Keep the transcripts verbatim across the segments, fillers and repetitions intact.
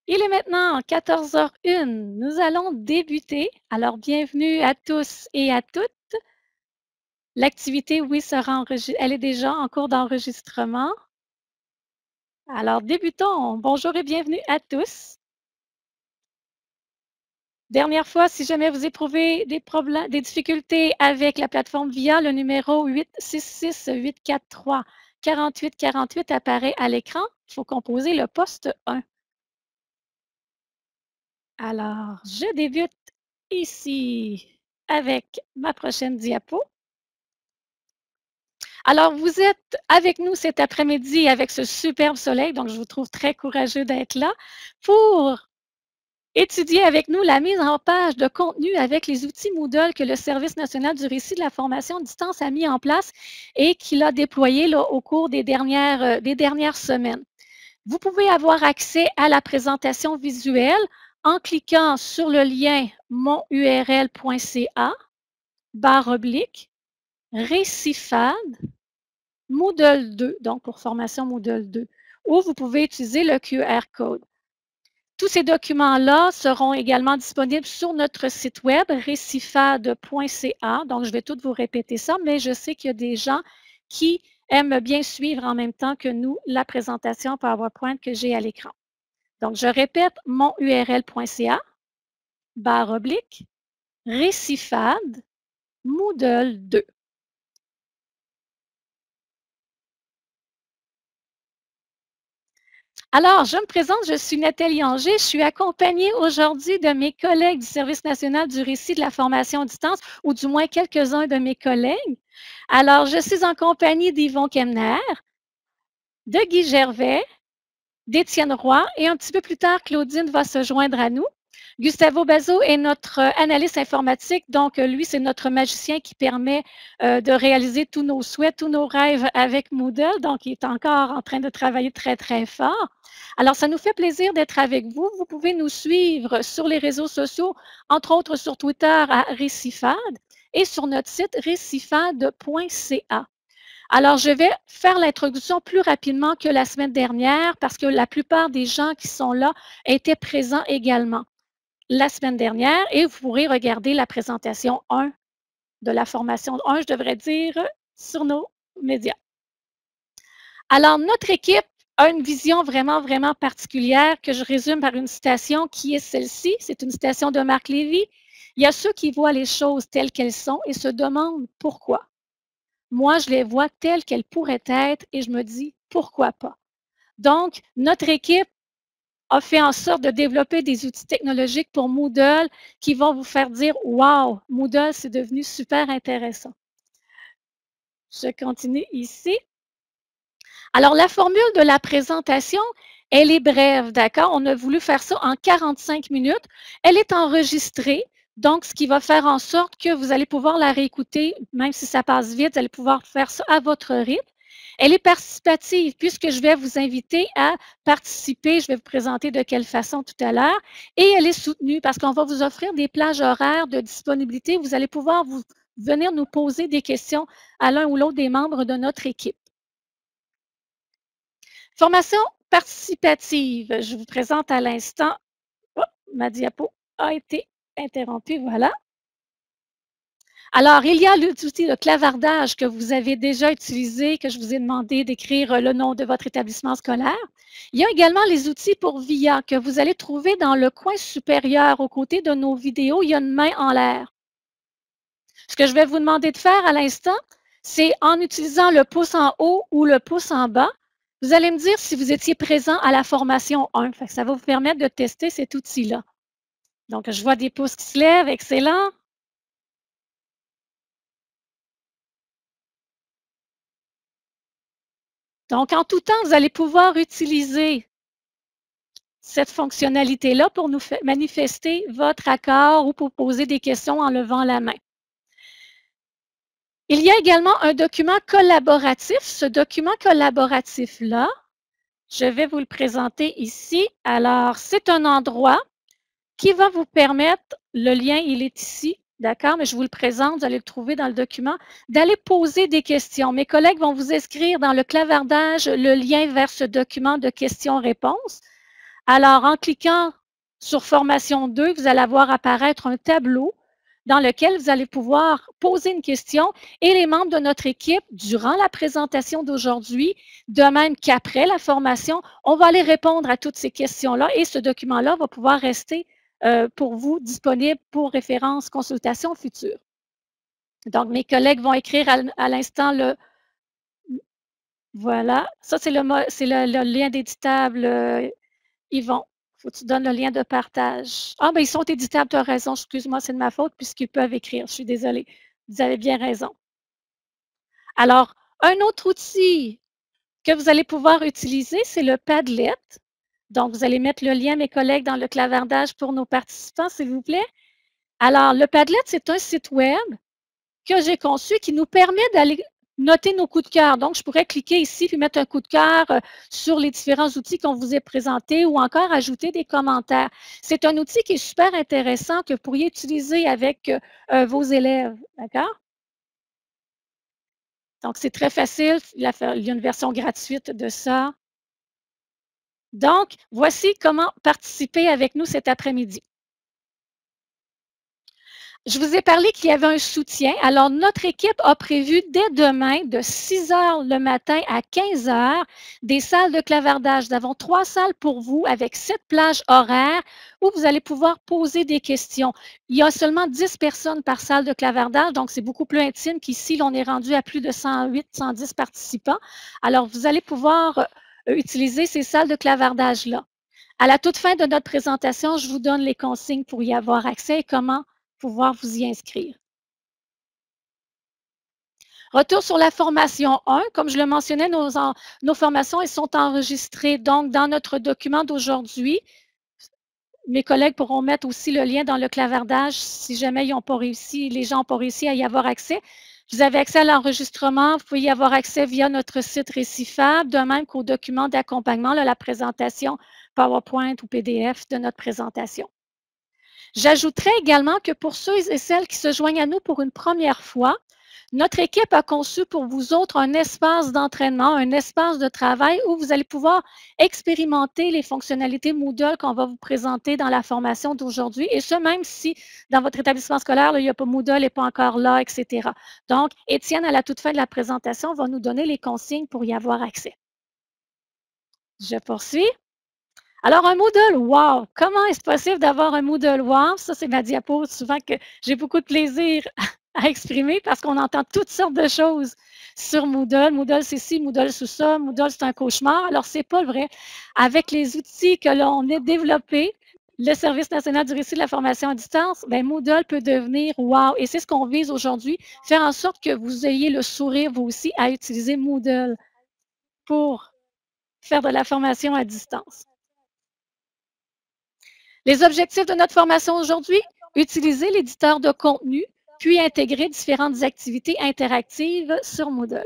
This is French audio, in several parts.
Il est maintenant quatorze heures une. Nous allons débuter. Alors, bienvenue à tous et à toutes. L'activité, oui, sera enregistrée. Elle est déjà en cours d'enregistrement. Alors, débutons. Bonjour et bienvenue à tous. Dernière fois, si jamais vous éprouvez des problèmes, des difficultés avec la plateforme V I A, le numéro huit six six huit quatre trois quarante-huit quarante-huit apparaît à l'écran. Il faut composer le poste un. Alors, je débute ici avec ma prochaine diapo. Alors, vous êtes avec nous cet après-midi avec ce superbe soleil, donc je vous trouve très courageux d'être là pour étudier avec nous la mise en page de contenu avec les outils Moodle que le Service national du récit de la formation à distance a mis en place et qu'il a déployé là, au cours des dernières, euh, des dernières semaines. Vous pouvez avoir accès à la présentation visuelle en cliquant sur le lien monurl.ca barre oblique Récifade Moodle deux, donc pour formation Moodle deux, ou vous pouvez utiliser le Q R code. Tous ces documents-là seront également disponibles sur notre site web récifade point C A. Donc, je vais tout vous répéter ça, mais je sais qu'il y a des gens qui aiment bien suivre en même temps que nous la présentation PowerPoint que j'ai à l'écran. Donc, je répète monurl.ca barre oblique Récifade Moodle deux. Alors, je me présente, je suis Nathalie Anger. Je suis accompagnée aujourd'hui de mes collègues du Service national du récit de la formation à distance, ou du moins quelques-uns de mes collègues. Alors, je suis en compagnie d'Yvon Kemner, de Guy Gervais, d'Étienne Roy, et un petit peu plus tard, Claudine va se joindre à nous. Gustavo Bazzo est notre analyste informatique, donc lui, c'est notre magicien qui permet euh, de réaliser tous nos souhaits, tous nos rêves avec Moodle, donc il est encore en train de travailler très, très fort. Alors, ça nous fait plaisir d'être avec vous. Vous pouvez nous suivre sur les réseaux sociaux, entre autres sur Twitter à Récifade et sur notre site récifade point C A. Alors, je vais faire l'introduction plus rapidement que la semaine dernière parce que la plupart des gens qui sont là étaient présents également la semaine dernière et vous pourrez regarder la présentation un de la formation un, je devrais dire, sur nos médias. Alors, notre équipe a une vision vraiment, vraiment particulière que je résume par une citation qui est celle-ci. C'est une citation de Marc Lévy. Il y a ceux qui voient les choses telles qu'elles sont et se demandent pourquoi. Moi, je les vois telles qu'elles pourraient être et je me dis pourquoi pas. Donc, notre équipe a fait en sorte de développer des outils technologiques pour Moodle qui vont vous faire dire « Wow, Moodle, c'est devenu super intéressant ». Je continue ici. Alors, la formule de la présentation, elle est brève, d'accord? On a voulu faire ça en quarante-cinq minutes. Elle est enregistrée, donc ce qui va faire en sorte que vous allez pouvoir la réécouter, même si ça passe vite, vous allez pouvoir faire ça à votre rythme. Elle est participative, puisque je vais vous inviter à participer. Je vais vous présenter de quelle façon tout à l'heure. Et elle est soutenue parce qu'on va vous offrir des plages horaires de disponibilité. Vous allez pouvoir vous, venir nous poser des questions à l'un ou l'autre des membres de notre équipe. Formation participative. Je vous présente à l'instant. Oh, ma diapo a été interrompue. Voilà. Alors, il y a l'outil de clavardage que vous avez déjà utilisé, que je vous ai demandé d'écrire le nom de votre établissement scolaire. Il y a également les outils pour V I A que vous allez trouver dans le coin supérieur, aux côtés de nos vidéos. Il y a une main en l'air. Ce que je vais vous demander de faire à l'instant, c'est en utilisant le pouce en haut ou le pouce en bas, vous allez me dire si vous étiez présent à la formation un. Ça va vous permettre de tester cet outil-là. Donc, je vois des pouces qui se lèvent. Excellent. Donc, en tout temps, vous allez pouvoir utiliser cette fonctionnalité-là pour nous manifester votre accord ou pour poser des questions en levant la main. Il y a également un document collaboratif. Ce document collaboratif-là, je vais vous le présenter ici. Alors, c'est un endroit qui va vous permettre, le lien, il est ici, d'accord, mais je vous le présente, vous allez le trouver dans le document, d'aller poser des questions. Mes collègues vont vous inscrire dans le clavardage le lien vers ce document de questions-réponses. Alors, en cliquant sur Formation deux, vous allez voir apparaître un tableau dans lequel vous allez pouvoir poser une question et les membres de notre équipe, durant la présentation d'aujourd'hui, de même qu'après la formation, on va aller répondre à toutes ces questions-là et ce document-là va pouvoir rester euh, pour vous disponible pour référence consultation future. Donc, mes collègues vont écrire à, à l'instant le... Voilà, ça c'est le, c'est le, le lien d'éditable, euh, Yvon. Faut que tu donnes le lien de partage. Ah, ben ils sont éditables, tu as raison. Excuse-moi, c'est de ma faute puisqu'ils peuvent écrire. Je suis désolée. Vous avez bien raison. Alors, un autre outil que vous allez pouvoir utiliser, c'est le Padlet. Donc, vous allez mettre le lien, mes collègues, dans le clavardage pour nos participants, s'il vous plaît. Alors, le Padlet, c'est un site web que j'ai conçu qui nous permet d'aller noter nos coups de cœur. Donc, je pourrais cliquer ici puis mettre un coup de cœur euh, sur les différents outils qu'on vous a présentés ou encore ajouter des commentaires. C'est un outil qui est super intéressant que vous pourriez utiliser avec euh, vos élèves. D'accord? Donc, c'est très facile. Il y a une version gratuite de ça. Donc, voici comment participer avec nous cet après-midi. Je vous ai parlé qu'il y avait un soutien. Alors, notre équipe a prévu dès demain, de six heures le matin à quinze heures, des salles de clavardage. Nous avons trois salles pour vous avec sept plages horaires où vous allez pouvoir poser des questions. Il y a seulement dix personnes par salle de clavardage, donc c'est beaucoup plus intime qu'ici. Là, on est rendu à plus de cent huit, cent dix participants. Alors, vous allez pouvoir euh, utiliser ces salles de clavardage-là. À la toute fin de notre présentation, je vous donne les consignes pour y avoir accès et comment pouvoir vous y inscrire. Retour sur la formation un. Comme je le mentionnais, nos, en, nos formations elles sont enregistrées. Donc, dans notre document d'aujourd'hui, mes collègues pourront mettre aussi le lien dans le clavardage si jamais ils n'ont pas réussi, les gens n'ont pas réussi à y avoir accès. Vous avez accès à l'enregistrement, vous pouvez y avoir accès via notre site Récifable, de même qu'au document d'accompagnement, la présentation PowerPoint ou P D F de notre présentation. J'ajouterais également que pour ceux et celles qui se joignent à nous pour une première fois, notre équipe a conçu pour vous autres un espace d'entraînement, un espace de travail où vous allez pouvoir expérimenter les fonctionnalités Moodle qu'on va vous présenter dans la formation d'aujourd'hui, et ce, même si dans votre établissement scolaire, là, il n'y a pas Moodle, n'est pas encore là, et cetera. Donc, Étienne, à la toute fin de la présentation, va nous donner les consignes pour y avoir accès. Je poursuis. Alors, un Moodle, wow! Comment est-ce possible d'avoir un Moodle wow? Ça, c'est ma diapo souvent que j'ai beaucoup de plaisir à exprimer parce qu'on entend toutes sortes de choses sur Moodle. Moodle, c'est ci, Moodle, c'est ça. Moodle, c'est un cauchemar. Alors, c'est pas vrai. Avec les outils que l'on a développés, le Service national du récit de la formation à distance, bien, Moodle peut devenir wow! Et c'est ce qu'on vise aujourd'hui, faire en sorte que vous ayez le sourire, vous aussi, à utiliser Moodle pour faire de la formation à distance. Les objectifs de notre formation aujourd'hui, utiliser l'éditeur de contenu, puis intégrer différentes activités interactives sur Moodle.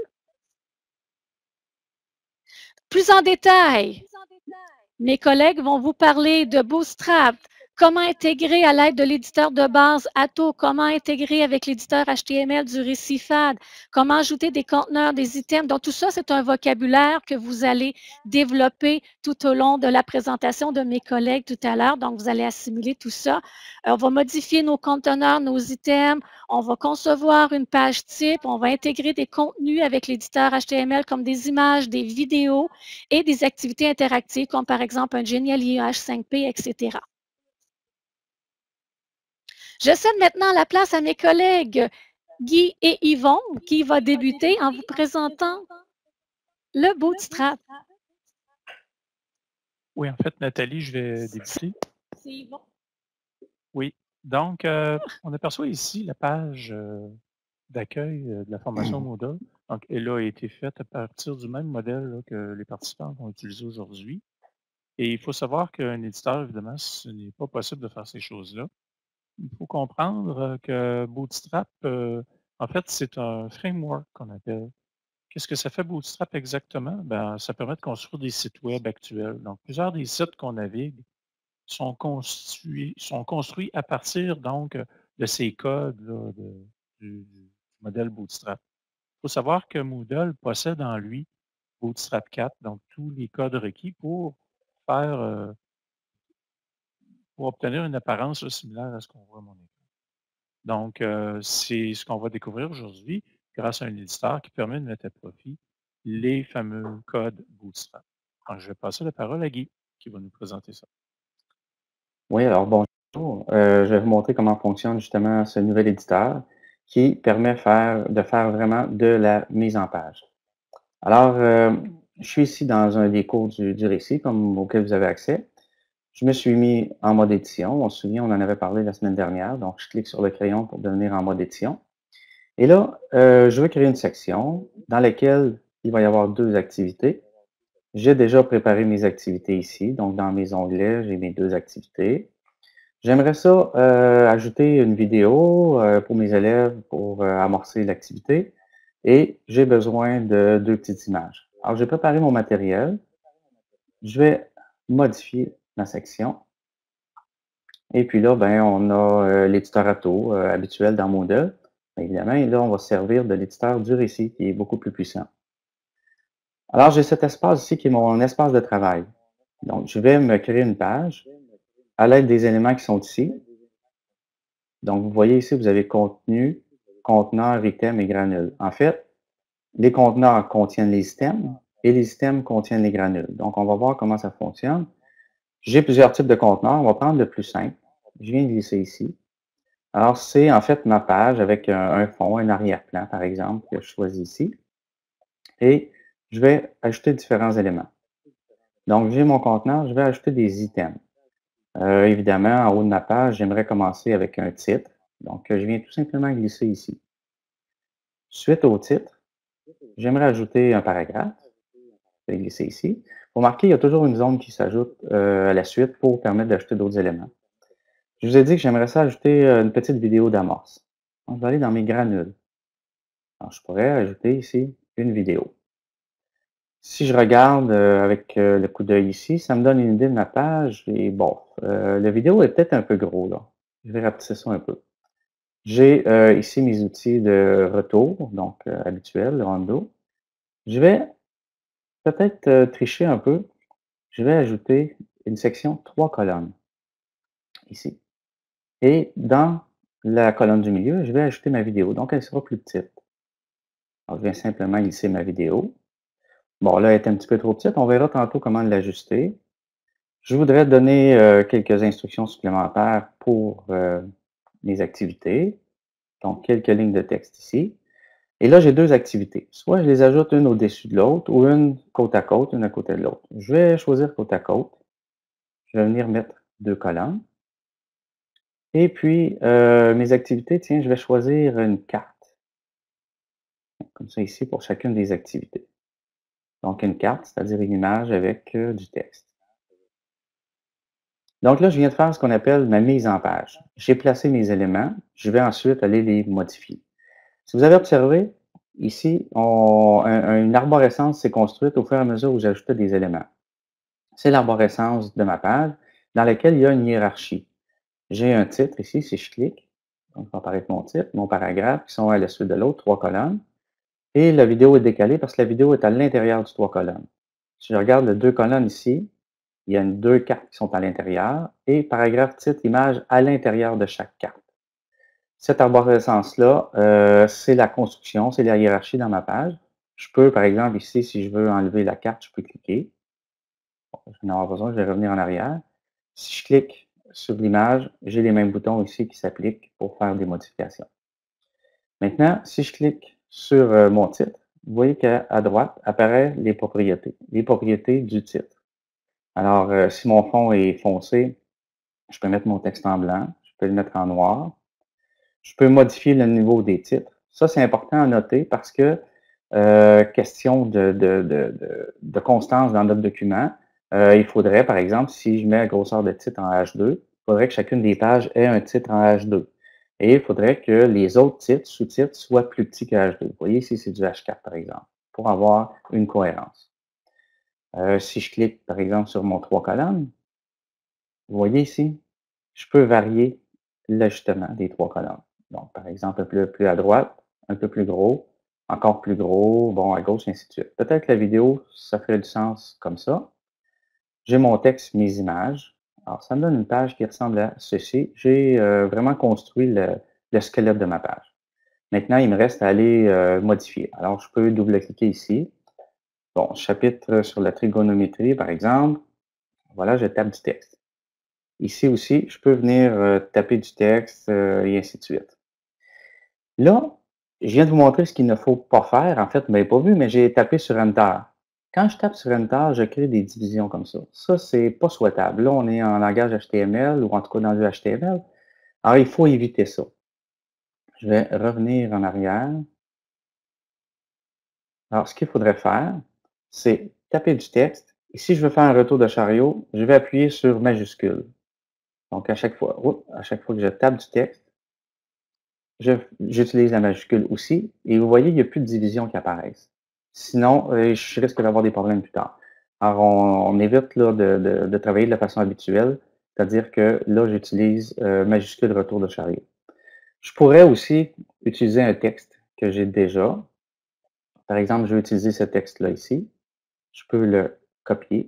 Plus en détail, mes collègues vont vous parler de Bootstrap, comment intégrer à l'aide de l'éditeur de base Atto, comment intégrer avec l'éditeur H T M L du Récifade, comment ajouter des conteneurs, des items. Donc, tout ça, c'est un vocabulaire que vous allez développer tout au long de la présentation de mes collègues tout à l'heure. Donc, vous allez assimiler tout ça. On va modifier nos conteneurs, nos items. On va concevoir une page type. On va intégrer des contenus avec l'éditeur H T M L comme des images, des vidéos et des activités interactives comme par exemple un Genial I E H cinq P, et cetera. Je cède maintenant la place à mes collègues Guy et Yvon, qui va débuter en vous présentant le Bootstrap. Oui, en fait, Nathalie, je vais débuter. C'est Yvon. Oui. Donc, euh, on aperçoit ici la page euh, d'accueil euh, de la formation Moodle. Donc, elle a été faite à partir du même modèle là, que les participants vont utiliser aujourd'hui. Et il faut savoir qu'un éditeur, évidemment, ce n'est pas possible de faire ces choses-là. Il faut comprendre euh, que Bootstrap, euh, en fait, c'est un framework qu'on appelle. Qu'est-ce que ça fait Bootstrap exactement? Ben, ça permet de construire des sites web actuels. Donc, plusieurs des sites qu'on navigue sont construits, sont construits à partir donc de ces codes là, de- du, du modèle Bootstrap. Il faut savoir que Moodle possède en lui Bootstrap quatre, donc tous les codes requis pour faire euh, pour obtenir une apparence là, similaire à ce qu'on voit à mon écran. Donc, euh, c'est ce qu'on va découvrir aujourd'hui grâce à un éditeur qui permet de mettre à profit les fameux codes Bootstrap. Alors, je vais passer la parole à Guy, qui va nous présenter ça. Oui, alors bonjour. Euh, je vais vous montrer comment fonctionne justement ce nouvel éditeur qui permet faire, de faire vraiment de la mise en page. Alors, euh, je suis ici dans un des cours du, du récit comme auquel vous avez accès. Je me suis mis en mode édition. On se souvient, on en avait parlé la semaine dernière. Donc, je clique sur le crayon pour devenir en mode édition. Et là, euh, je veux créer une section dans laquelle il va y avoir deux activités. J'ai déjà préparé mes activités ici. Donc, dans mes onglets, j'ai mes deux activités. J'aimerais ça euh, ajouter une vidéo euh, pour mes élèves pour euh, amorcer l'activité et j'ai besoin de deux petites images. Alors, j'ai préparé mon matériel. Je vais modifier ma section. Et puis là, ben, on a euh, l'éditeur Atto euh, habituel dans Moodle. Évidemment, et là, on va se servir de l'éditeur du récit qui est beaucoup plus puissant. Alors, j'ai cet espace ici qui est mon espace de travail. Donc, je vais me créer une page à l'aide des éléments qui sont ici. Donc, vous voyez ici, vous avez contenu, conteneur, item et granule. En fait, les conteneurs contiennent les items et les items contiennent les granules. Donc, on va voir comment ça fonctionne. J'ai plusieurs types de conteneurs. On va prendre le plus simple. Je viens de glisser ici. Alors, c'est en fait ma page avec un, un fond, un arrière-plan, par exemple, que je choisis ici. Et je vais ajouter différents éléments. Donc, j'ai mon conteneur, je vais ajouter des items. Euh, évidemment, en haut de ma page, j'aimerais commencer avec un titre. Donc, je viens tout simplement glisser ici. Suite au titre, j'aimerais ajouter un paragraphe. Je vais glisser ici. Vous remarquez, il y a toujours une zone qui s'ajoute euh, à la suite pour permettre d'ajouter d'autres éléments. Je vous ai dit que j'aimerais ça ajouter une petite vidéo d'amorce. Donc, je vais aller dans mes granules. Alors, je pourrais ajouter ici une vidéo. Si je regarde euh, avec euh, le coup d'œil ici, ça me donne une idée de ma page. Et bon, euh, la vidéo est peut-être un peu gros là. Je vais rapetisser ça un peu. J'ai euh, ici mes outils de retour, donc euh, habituels, le Rondo. Je vais peut-être euh, tricher un peu. Je vais ajouter une section trois colonnes ici. Et dans la colonne du milieu, je vais ajouter ma vidéo. Donc, elle sera plus petite. Alors, je viens simplement glisser ma vidéo. Bon, là, elle est un petit peu trop petite. On verra tantôt comment l'ajuster. Je voudrais donner euh, quelques instructions supplémentaires pour euh, mes activités. Donc, quelques lignes de texte ici. Et là, j'ai deux activités. Soit je les ajoute une au-dessus de l'autre ou une côte à côte, une à côté de l'autre. Je vais choisir côte à côte. Je vais venir mettre deux colonnes. Et puis, euh, mes activités, tiens, je vais choisir une carte. Comme ça ici pour chacune des activités. Donc, une carte, c'est-à-dire une image avec euh, du texte. Donc là, je viens de faire ce qu'on appelle ma mise en page. J'ai placé mes éléments. Je vais ensuite aller les modifier. Si vous avez observé, ici, on, un, une arborescence s'est construite au fur et à mesure où j'ajoutais des éléments. C'est l'arborescence de ma page dans laquelle il y a une hiérarchie. J'ai un titre ici, si je clique. Donc, va apparaître mon titre, mon paragraphe, qui sont à la suite de l'autre, trois colonnes. Et la vidéo est décalée parce que la vidéo est à l'intérieur du trois colonnes. Si je regarde les deux colonnes ici, il y a une, deux cartes qui sont à l'intérieur et paragraphe, titre, image à l'intérieur de chaque carte. Cette arborescence-là, euh, c'est la construction, c'est la hiérarchie dans ma page. Je peux, par exemple, ici, si je veux enlever la carte, je peux cliquer. Bon, je vais en avoir besoin, je vais revenir en arrière. Si je clique sur l'image, j'ai les mêmes boutons ici qui s'appliquent pour faire des modifications. Maintenant, si je clique sur euh, mon titre, vous voyez qu'à droite apparaissent les propriétés, les propriétés du titre. Alors, euh, si mon fond est foncé, je peux mettre mon texte en blanc, je peux le mettre en noir. Je peux modifier le niveau des titres. Ça, c'est important à noter parce que, euh, question de, de, de, de, de constance dans notre document, euh, il faudrait, par exemple, si je mets la grosseur de titre en H deux, il faudrait que chacune des pages ait un titre en H deux. Et il faudrait que les autres titres, sous-titres, soient plus petits que H deux. Vous voyez ici, c'est du H quatre, par exemple, pour avoir une cohérence. Euh, si je clique, par exemple, sur mon trois colonnes, vous voyez ici, je peux varier l'ajustement des trois colonnes. Donc, par exemple, un peu plus à droite, un peu plus gros, encore plus gros, bon, à gauche, et ainsi de suite. Peut-être que la vidéo, ça ferait du sens comme ça. J'ai mon texte, mes images. Alors, ça me donne une page qui ressemble à ceci. J'ai euh, vraiment construit le, le squelette de ma page. Maintenant, il me reste à aller euh, modifier. Alors, je peux double-cliquer ici. Bon, chapitre sur la trigonométrie, par exemple. Voilà, je tape du texte. Ici aussi, je peux venir euh, taper du texte euh, et ainsi de suite. Là, je viens de vous montrer ce qu'il ne faut pas faire. En fait, vous ne m'avez pas vu, mais j'ai tapé sur Enter. Quand je tape sur Enter, je crée des divisions comme ça. Ça, c'est pas souhaitable. Là, on est en langage H T M L ou en tout cas dans du H T M L. Alors, il faut éviter ça. Je vais revenir en arrière. Alors, ce qu'il faudrait faire, c'est taper du texte. Et si je veux faire un retour de chariot, je vais appuyer sur majuscule. Donc, à chaque fois, oups, à chaque fois que je tape du texte, j'utilise la majuscule aussi. Et vous voyez, il n'y a plus de division qui apparaissent. Sinon, euh, je risque d'avoir des problèmes plus tard. Alors, on, on évite là, de, de, de travailler de la façon habituelle, c'est-à-dire que là, j'utilise euh, majuscule retour de chariot. Je pourrais aussi utiliser un texte que j'ai déjà. Par exemple, je vais utiliser ce texte-là ici. Je peux le copier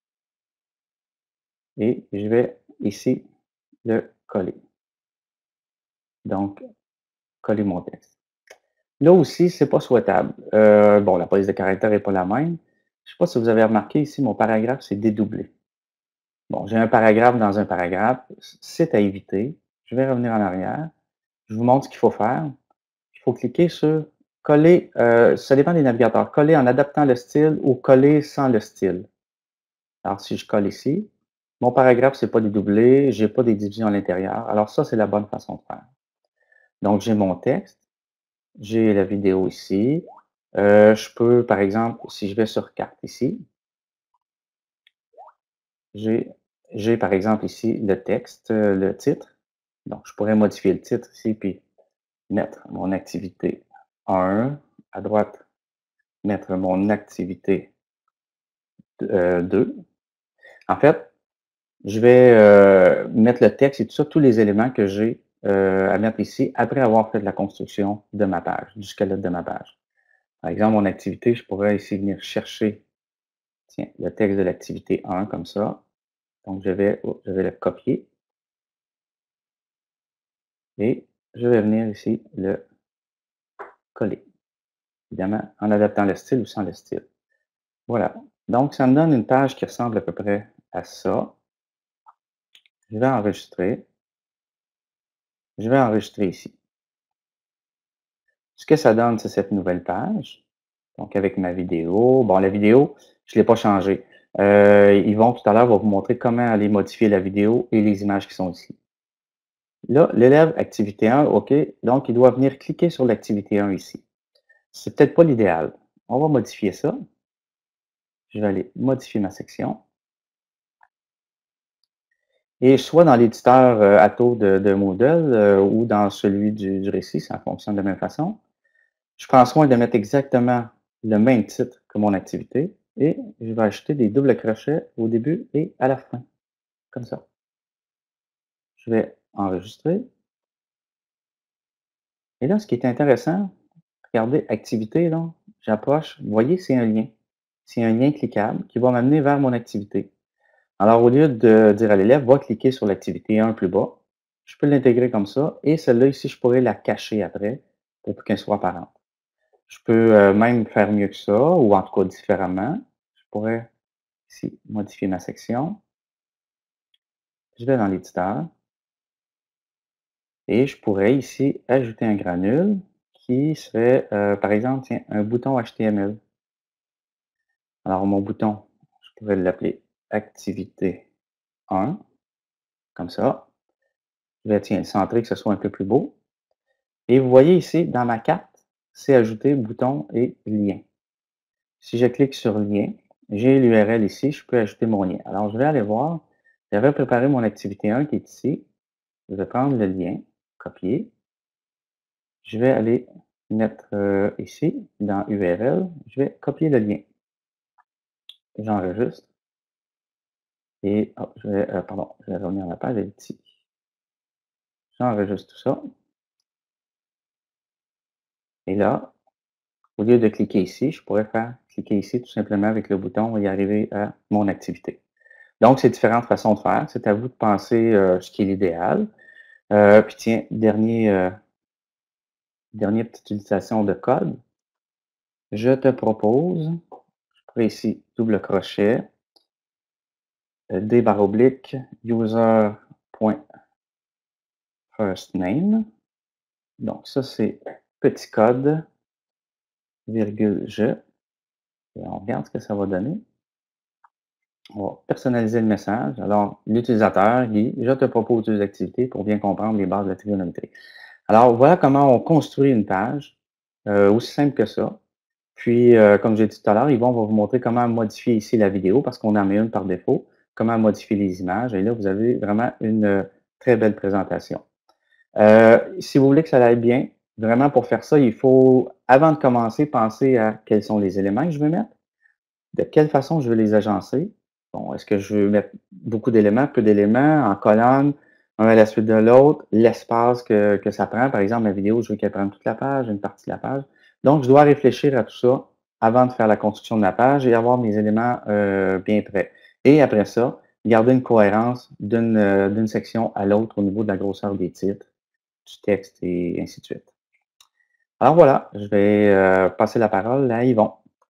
et je vais ici le coller. Donc, coller mon texte. Là aussi, c'est pas souhaitable. Euh, bon, la police de caractère n'est pas la même. Je ne sais pas si vous avez remarqué ici, mon paragraphe, c'est dédoublé. Bon, j'ai un paragraphe dans un paragraphe. C'est à éviter. Je vais revenir en arrière. Je vous montre ce qu'il faut faire. Il faut cliquer sur coller, euh, ça dépend des navigateurs, coller en adaptant le style ou coller sans le style. Alors, si je colle ici, mon paragraphe, c'est pas dédoublé, j'ai pas des divisions à l'intérieur. Alors, ça, c'est la bonne façon de faire. Donc, j'ai mon texte, j'ai la vidéo ici. Euh, je peux, par exemple, si je vais sur carte ici, j'ai, j'ai par exemple ici le texte, euh, le titre. Donc, je pourrais modifier le titre ici, puis mettre mon activité un. À droite, mettre mon activité euh, deux. En fait, je vais euh, mettre le texte et tout ça, tous les éléments que j'ai euh, à mettre ici après avoir fait la construction de ma page, du squelette de ma page. Par exemple, mon activité, je pourrais ici venir chercher tiens, le texte de l'activité un comme ça. Donc, je vais, oh, je vais le copier et je vais venir ici le coller. Évidemment, en adaptant le style ou sans le style. Voilà. Donc, ça me donne une page qui ressemble à peu près à ça. Je vais enregistrer. Je vais enregistrer ici. Ce que ça donne, c'est cette nouvelle page. Donc, avec ma vidéo. Bon, la vidéo, je ne l'ai pas changée. Euh, Yvon, tout à l'heure, va vous montrer comment aller modifier la vidéo et les images qui sont ici. Là, l'élève activité un, OK. Donc, il doit venir cliquer sur l'activité un ici. C'est peut-être pas l'idéal. On va modifier ça. Je vais aller modifier ma section. Et soit dans l'éditeur euh, Atto de, de Moodle euh, ou dans celui du, du récit, ça fonctionne de la même façon. Je prends soin de mettre exactement le même titre que mon activité et je vais ajouter des doubles crochets au début et à la fin, comme ça. Je vais enregistrer. Et là, ce qui est intéressant, regardez, activité, là, j'approche, vous voyez, c'est un lien. C'est un lien cliquable qui va m'amener vers mon activité. Alors, au lieu de dire à l'élève, va cliquer sur l'activité un plus bas, je peux l'intégrer comme ça et celle-là ici, je pourrais la cacher après pour qu'elle soit apparente. Je peux euh, même faire mieux que ça, ou en tout cas différemment. Je pourrais ici modifier ma section. Je vais dans l'éditeur. Et je pourrais ici ajouter un granule qui serait, euh, par exemple, tiens, un bouton H T M L. Alors, mon bouton, je pourrais l'appeler activité un, comme ça. Je vais, tiens, centrer que ce soit un peu plus beau. Et vous voyez ici, dans ma carte, c'est ajouter bouton et lien. Si je clique sur lien, j'ai l'U R L ici, je peux ajouter mon lien. Alors, je vais aller voir. J'avais préparé mon activité un qui est ici. Je vais prendre le lien, copier. Je vais aller mettre euh, ici, dans U R L. Je vais copier le lien. J'enregistre. Et, oh, je vais, euh, pardon, je vais revenir à la page, elle est ici. J'enregistre tout ça. Et là, au lieu de cliquer ici, je pourrais faire cliquer ici tout simplement avec le bouton et y arriver à mon activité. Donc, c'est différentes façons de faire. C'est à vous de penser euh, ce qui est l'idéal. Euh, puis tiens, dernier, euh, dernière petite utilisation de code. Je te propose, je ferai ici double crochet, euh, D barre oblique, user.firstname. Donc, ça, c'est petit code, virgule, je. Et on regarde ce que ça va donner. On va personnaliser le message. Alors, l'utilisateur, Guy, je te propose deux activités pour bien comprendre les bases de la trigonométrie. Alors, voilà comment on construit une page, euh, aussi simple que ça. Puis, euh, comme j'ai dit tout à l'heure, Yvon va vous montrer comment modifier ici la vidéo parce qu'on en met une par défaut, comment modifier les images. Et là, vous avez vraiment une euh, très belle présentation. Euh, si vous voulez que ça aille bien, vraiment pour faire ça, il faut, avant de commencer, penser à quels sont les éléments que je veux mettre, de quelle façon je veux les agencer. Bon, est-ce que je veux mettre beaucoup d'éléments, peu d'éléments, en colonne, un à la suite de l'autre, l'espace que, que ça prend. Par exemple, ma vidéo, je veux qu'elle prenne toute la page, une partie de la page. Donc, je dois réfléchir à tout ça avant de faire la construction de la page et avoir mes éléments euh, bien prêts. Et après ça, garder une cohérence d'une euh, d'une section à l'autre au niveau de la grosseur des titres, du texte et ainsi de suite. Alors voilà, je vais euh, passer la parole à Yvon.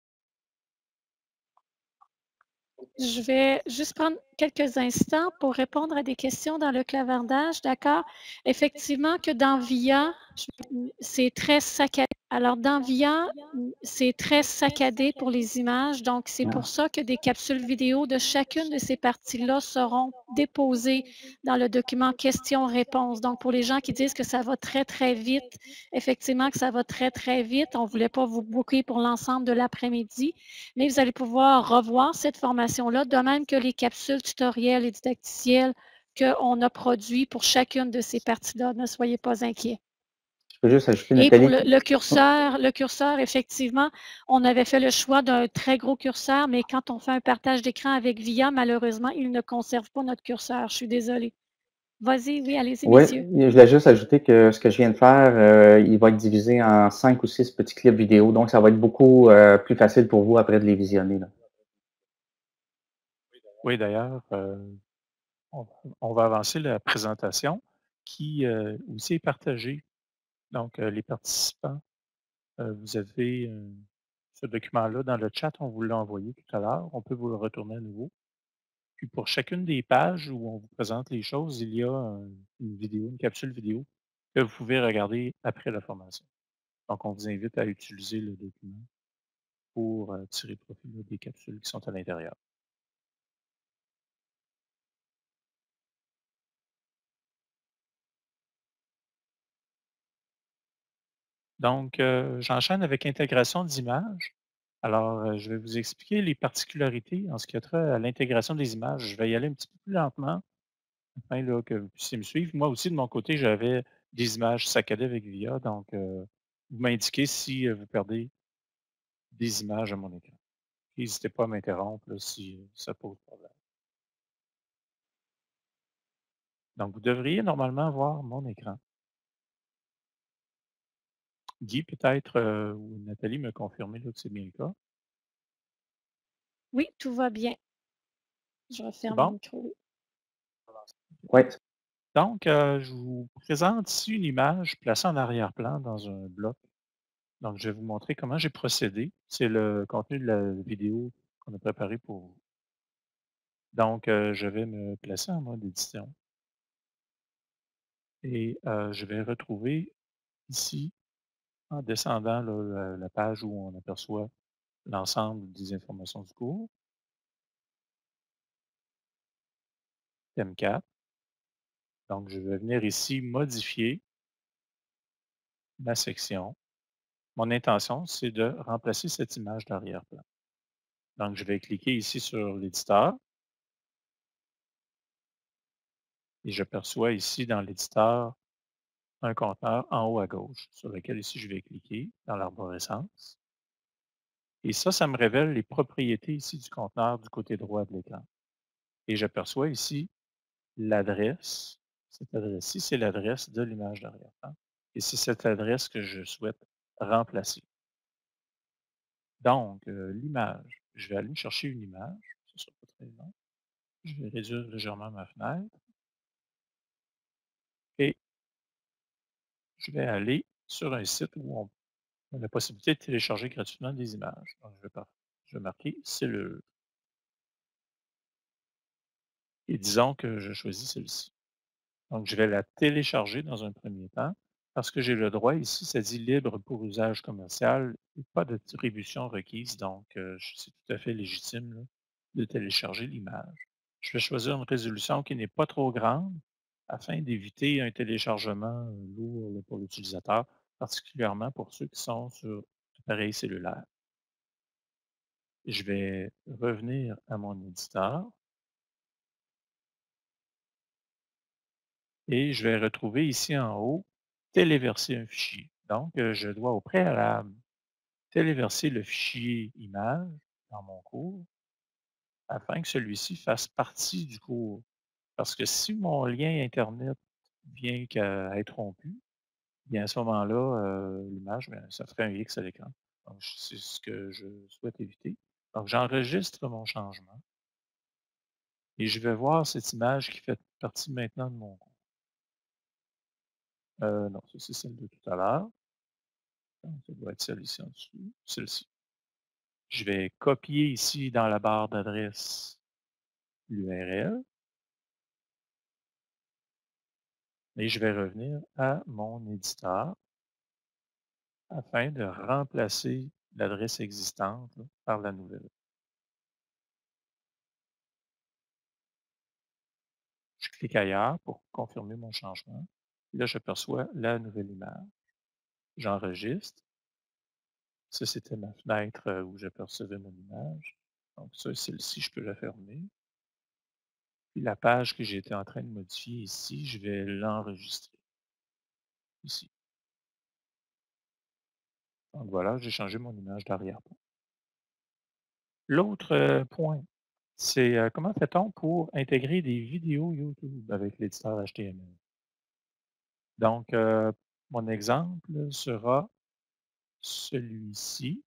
Je vais juste prendre quelques instants pour répondre à des questions dans le clavardage, d'accord? Effectivement que dans VIA, c'est très saccadé. Alors, dans VIA, c'est très saccadé pour les images. Donc, c'est pour ça que des capsules vidéo de chacune de ces parties-là seront déposées dans le document questions-réponses. Donc, pour les gens qui disent que ça va très, très vite, effectivement que ça va très, très vite. On ne voulait pas vous booker pour l'ensemble de l'après-midi, mais vous allez pouvoir revoir cette formation-là, de même que les capsules tutoriels et didacticiels qu'on a produits pour chacune de ces parties-là. Ne soyez pas inquiets. Je peux juste ajouter, Et pour Nathalie. le, le curseur, le curseur, effectivement, on avait fait le choix d'un très gros curseur, mais quand on fait un partage d'écran avec VIA, malheureusement, il ne conserve pas notre curseur. Je suis désolée. Vas-y, oui, allez-y, Oui, messieurs. je voulais juste ajouter que ce que je viens de faire, euh, il va être divisé en cinq ou six petits clips vidéo, donc ça va être beaucoup euh, plus facile pour vous après de les visionner, là. Oui, d'ailleurs, euh, on, on va avancer la présentation qui euh, aussi est partagée. Donc, euh, les participants, euh, vous avez euh, ce document-là dans le chat, on vous l'a envoyé tout à l'heure. On peut vous le retourner à nouveau. Puis pour chacune des pages où on vous présente les choses, il y a un- une vidéo, une capsule vidéo que vous pouvez regarder après la formation. Donc, on vous invite à utiliser le document pour euh, tirer profit là, des capsules qui sont à l'intérieur. Donc, euh, j'enchaîne avec intégration d'images. Alors, euh, je vais vous expliquer les particularités en ce qui a trait à l'intégration des images. Je vais y aller un petit peu plus lentement afin là, que vous puissiez me suivre. Moi aussi, de mon côté, j'avais des images saccadées avec VIA. Donc, euh, vous m'indiquez si euh, vous perdez des images à mon écran. N'hésitez pas à m'interrompre là, si euh, ça pose problème. Donc, vous devriez normalement voir mon écran. Guy, peut-être, euh, ou Nathalie me confirmer là, que c'est bien le cas. Oui, tout va bien. Je C'est referme mon bon? micro. Oui, Donc, euh, je vous présente ici une image placée en arrière-plan dans un bloc. Donc, je vais vous montrer comment j'ai procédé. C'est le contenu de la vidéo qu'on a préparé pour vous. Donc, euh, je vais me placer en mode édition et euh, je vais retrouver ici, en descendant là, la, la page où on aperçoit l'ensemble des informations du cours, thème quatre. Donc, je vais venir ici modifier ma section. Mon intention, c'est de remplacer cette image d'arrière-plan. Donc, je vais cliquer ici sur l'éditeur et j'aperçois ici dans l'éditeur un conteneur en haut à gauche sur lequel ici je vais cliquer dans l'arborescence. Et ça, ça me révèle les propriétés ici du conteneur du côté droit de l'écran. Et j'aperçois ici l'adresse. Cette adresse-ci, c'est l'adresse de l'image d'arrière-plan. Et c'est cette adresse que je souhaite remplacer. Donc, euh, l'image, je vais aller me chercher une image. Ce ne sera pas très long. Je vais réduire légèrement ma fenêtre. Et je vais aller sur un site où on a la possibilité de télécharger gratuitement des images. Donc, je vais, par- je vais marquer cellule. Et disons que je choisis celle-ci. Donc, je vais la télécharger dans un premier temps parce que j'ai le droit ici, ça dit libre pour usage commercial et pas d'attribution requise. Donc, euh, je- c'est tout à fait légitime là, de télécharger l'image. Je vais choisir une résolution qui n'est pas trop grande afin d'éviter un téléchargement euh, lourd là, pour l'utilisateur, particulièrement pour ceux qui sont sur appareil cellulaire. Je vais revenir à mon éditeur et je vais retrouver ici en haut téléverser un fichier. Donc, euh, je dois au préalable téléverser le fichier image dans mon cours afin que celui-ci fasse partie du cours. Parce que si mon lien Internet vient qu'à être rompu, bien à ce moment-là, euh, l'image, ben, ça ferait un X à l'écran. Donc, je- c'est ce que je souhaite éviter. Donc, j'enregistre mon changement et je vais voir cette image qui fait partie maintenant de mon cours. Euh, non, ça c'est celle de tout à l'heure. Donc, ça doit être celle-ci en dessous, celle-ci. Je vais copier ici dans la barre d'adresse l'U R L et je vais revenir à mon éditeur afin de remplacer l'adresse existante là, par la nouvelle. Je clique ailleurs pour confirmer mon changement. Et là, j'aperçois la nouvelle image. J'enregistre. Ça, c'était ma fenêtre euh, où j'apercevais mon image. Donc ça, celle-ci, je peux la fermer. Puis la page que j'étais en train de modifier ici, je vais l'enregistrer ici. Donc voilà, j'ai changé mon image d'arrière-plan. L'autre euh, point, c'est euh, comment fait-on pour intégrer des vidéos YouTube avec l'éditeur H T M L? Donc, euh, mon exemple sera celui-ci.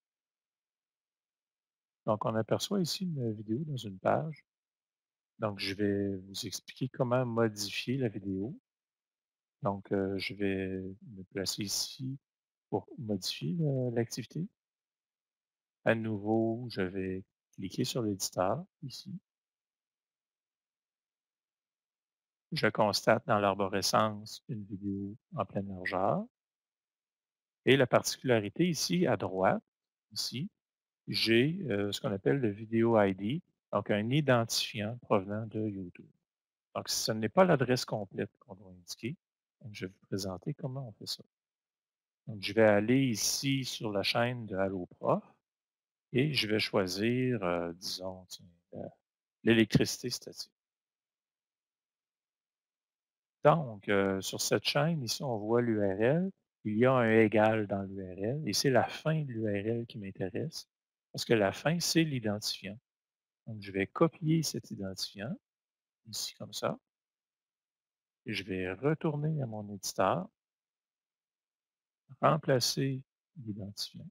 Donc, on aperçoit ici une vidéo dans une page. Donc, je vais vous expliquer comment modifier la vidéo. Donc, euh, je vais me placer ici pour modifier euh, l'activité. À nouveau, je vais cliquer sur l'éditeur ici. Je constate dans l'arborescence une vidéo en pleine largeur. Et la particularité ici, à droite, ici, j'ai euh, ce qu'on appelle le Video I D, donc un identifiant provenant de YouTube. Donc, ce n'est pas l'adresse complète qu'on doit indiquer. Donc, je vais vous présenter comment on fait ça. Donc, je vais aller ici sur la chaîne de Allo Prof et je vais choisir, euh, disons, tiens, la- l'électricité statique. Donc, euh, sur cette chaîne, ici, on voit l'U R L. Il y a un égal dans l'U R L et c'est la fin de l'U R L qui m'intéresse parce que la fin, c'est l'identifiant. Donc, je vais copier cet identifiant ici comme ça et je vais retourner à mon éditeur, remplacer l'identifiant,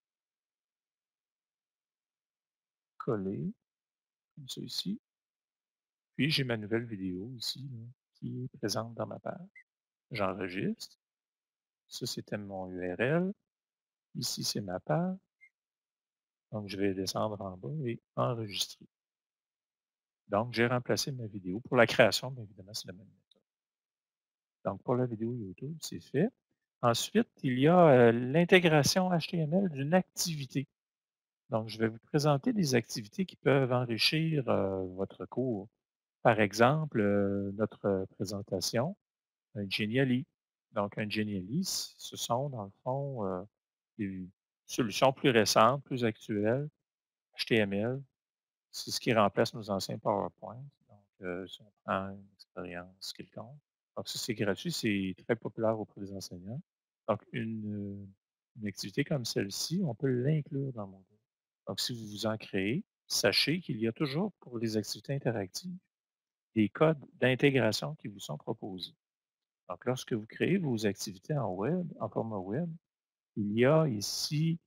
coller, comme ça ici. Puis, j'ai ma nouvelle vidéo ici là, qui est présente dans ma page. J'enregistre. Ça, c'était mon U R L. Ici, c'est ma page. Donc, je vais descendre en bas et enregistrer. Donc, j'ai remplacé ma vidéo. Pour la création, bien évidemment, c'est la même méthode. Donc, pour la vidéo YouTube, c'est fait. Ensuite, il y a euh, l'intégration H T M L d'une activité. Donc, je vais vous présenter des activités qui peuvent enrichir euh, votre cours. Par exemple, euh, notre présentation, un Geniali. Donc, un Geniali, c- ce sont, dans le fond, euh, des solutions plus récentes, plus actuelles, H T M L. C'est ce qui remplace nos anciens PowerPoint. Donc, euh, si on prend une expérience quelconque. Donc, ça, c'est gratuit, c'est très populaire auprès des enseignants. Donc, une, euh, une activité comme celle-ci, on peut l'inclure dans mon cours. Donc, si vous vous en créez, sachez qu'il y a toujours pour les activités interactives des codes d'intégration qui vous sont proposés. Donc, lorsque vous créez vos activités en web, en format web, il y a ici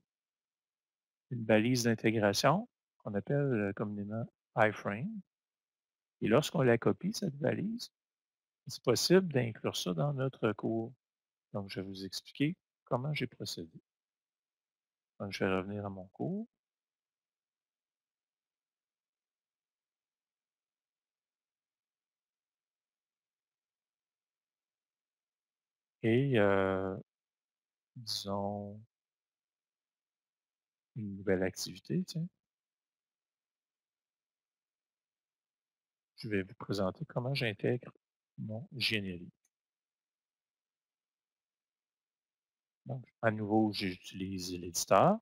une balise d'intégration qu'on appelle euh, communément iframe. Et lorsqu'on la copie, cette valise, c'est possible d'inclure ça dans notre cours. Donc, je vais vous expliquer comment j'ai procédé. Donc, je vais revenir à mon cours. Et euh, disons une nouvelle activité, tiens. Je vais vous présenter comment j'intègre mon Geniali. Donc, à nouveau, j'utilise l'éditeur.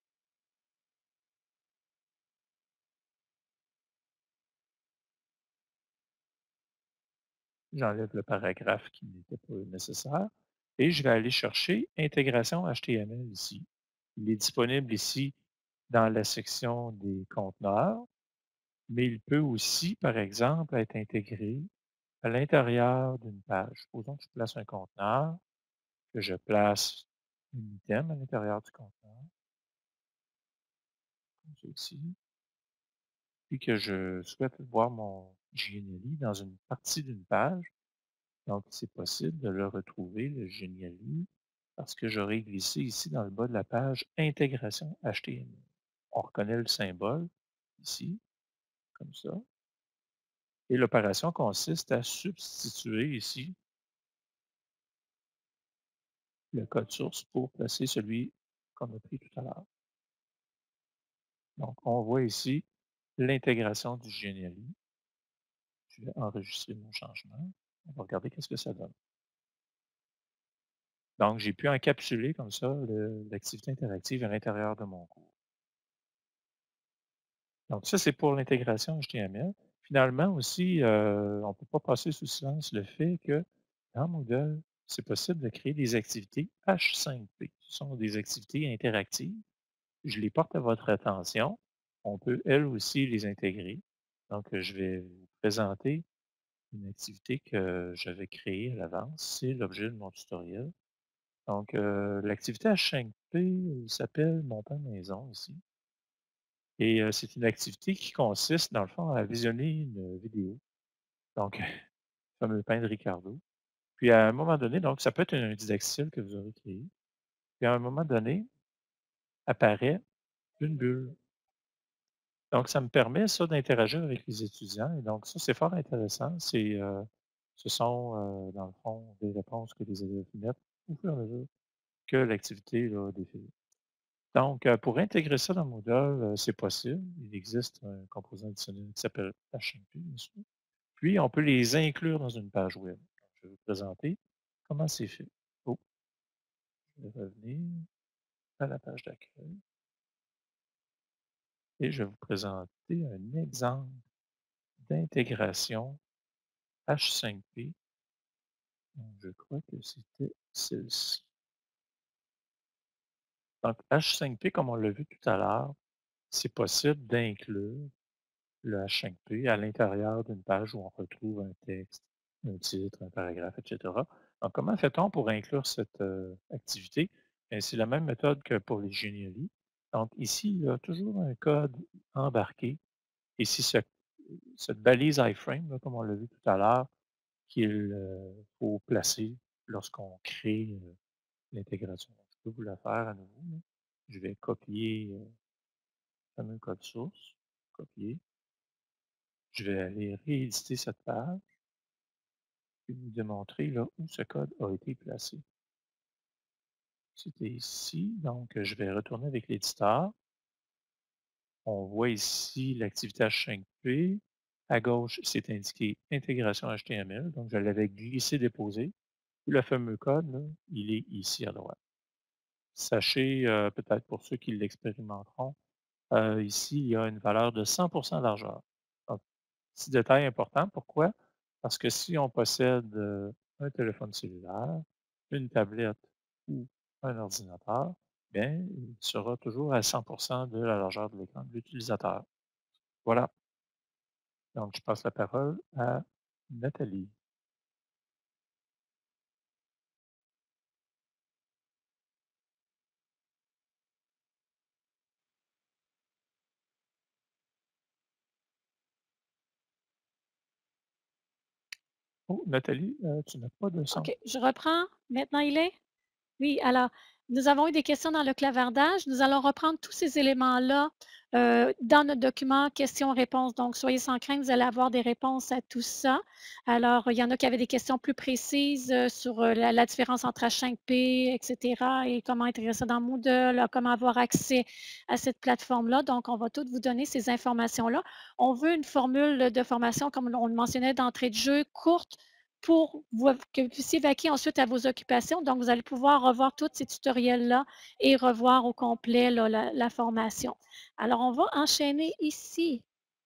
J'enlève le paragraphe qui n'était pas nécessaire et je vais aller chercher intégration H T M L ici. Il est disponible ici dans la section des conteneurs, mais il peut aussi, par exemple, être intégré à l'intérieur d'une page. Supposons que je place un conteneur, que je place un item à l'intérieur du conteneur, comme ceci, puis que je souhaite voir mon Geniali dans une partie d'une page. Donc, c'est possible de le retrouver, le Geniali, parce que j'aurais glissé ici dans le bas de la page intégration H T M L. On reconnaît le symbole ici, comme ça. Et l'opération consiste à substituer ici le code source pour placer celui qu'on a pris tout à l'heure. Donc, on voit ici l'intégration du Geniali. Je vais enregistrer mon changement. On va regarder qu'est-ce que ça donne. Donc, j'ai pu encapsuler comme ça l'activité interactive à l'intérieur de mon cours. Donc, ça, c'est pour l'intégration H T M L. Finalement aussi, euh, on ne peut pas passer sous silence le fait que dans Moodle, c'est possible de créer des activités H cinq P. Ce sont des activités interactives. Je les porte à votre attention. On peut, elles aussi, les intégrer. Donc, je vais vous présenter une activité que j'avais créée à l'avance. C'est l'objet de mon tutoriel. Donc, euh, l'activité H cinq P s'appelle Mon pain maison ici. Et euh, c'est une activité qui consiste, dans le fond, à visionner une vidéo. Donc, le fameux pain de Ricardo. Puis à un moment donné, donc ça peut être un didactyle que vous aurez créé. Puis à un moment donné, apparaît une bulle. Donc, ça me permet, ça, d'interagir avec les étudiants. Et donc, ça, c'est fort intéressant. C'est, euh, ce sont, euh, dans le fond, des réponses que les élèves mettent au fur et à mesure que l'activité là, défile. Donc, euh, pour intégrer ça dans Moodle, euh, c'est possible. Il existe un composant additionnel qui s'appelle H cinq P, bien sûr. Puis, on peut les inclure dans une page web. Donc, je vais vous présenter comment c'est fait. Oh, je vais revenir à la page d'accueil et je vais vous présenter un exemple d'intégration H cinq P. Donc, je crois que c'était celle-ci. Donc, H cinq P, comme on l'a vu tout à l'heure, c'est possible d'inclure le H cinq P à l'intérieur d'une page où on retrouve un texte, un titre, un paragraphe, et cetera. Donc, comment fait-on pour inclure cette euh, activité? Bien, c'est la même méthode que pour les Geniali. Donc, ici, il y a toujours un code embarqué. Et c'est ce- cette balise iframe, là, comme on l'a vu tout à l'heure, qu'il euh, faut placer lorsqu'on crée euh, l'intégration. Je peux vous la faire à nouveau, là. Je vais copier euh, le fameux code source, copier. Je vais aller rééditer cette page et vous démontrer là, où ce code a été placé. C'était ici, donc je vais retourner avec l'éditeur. On voit ici l'activité H cinq P. À gauche, c'est indiqué intégration H T M L, donc je l'avais glissé-déposé. Le fameux code, là, il est ici à droite. Sachez, euh, peut-être pour ceux qui l'expérimenteront, euh, ici, il y a une valeur de cent pour cent largeur. Donc, petit détail important, pourquoi? Parce que si on possède euh, un téléphone cellulaire, une tablette ou un ordinateur, bien, il sera toujours à cent pour cent de la largeur de l'écran de l'utilisateur. Voilà. Donc, je passe la parole à Nathalie. Oh, Nathalie, euh, tu n'as pas de son. OK, je reprends. Maintenant, il est? Oui, alors, nous avons eu des questions dans le clavardage. Nous allons reprendre tous ces éléments-là euh, dans notre document questions-réponses. Donc, soyez sans crainte, vous allez avoir des réponses à tout ça. Alors, il y en a qui avaient des questions plus précises euh, sur euh, la, la différence entre H cinq P, et cetera, et comment intégrer ça dans Moodle, euh, comment avoir accès à cette plateforme-là. Donc, on va toutes vous donner ces informations-là. On veut une formule de formation, comme on le mentionnait, d'entrée de jeu courte, pour vous, que vous puissiez vaquer ensuite à vos occupations. Donc, vous allez pouvoir revoir tous ces tutoriels-là et revoir au complet là, la, la formation. Alors, on va enchaîner ici.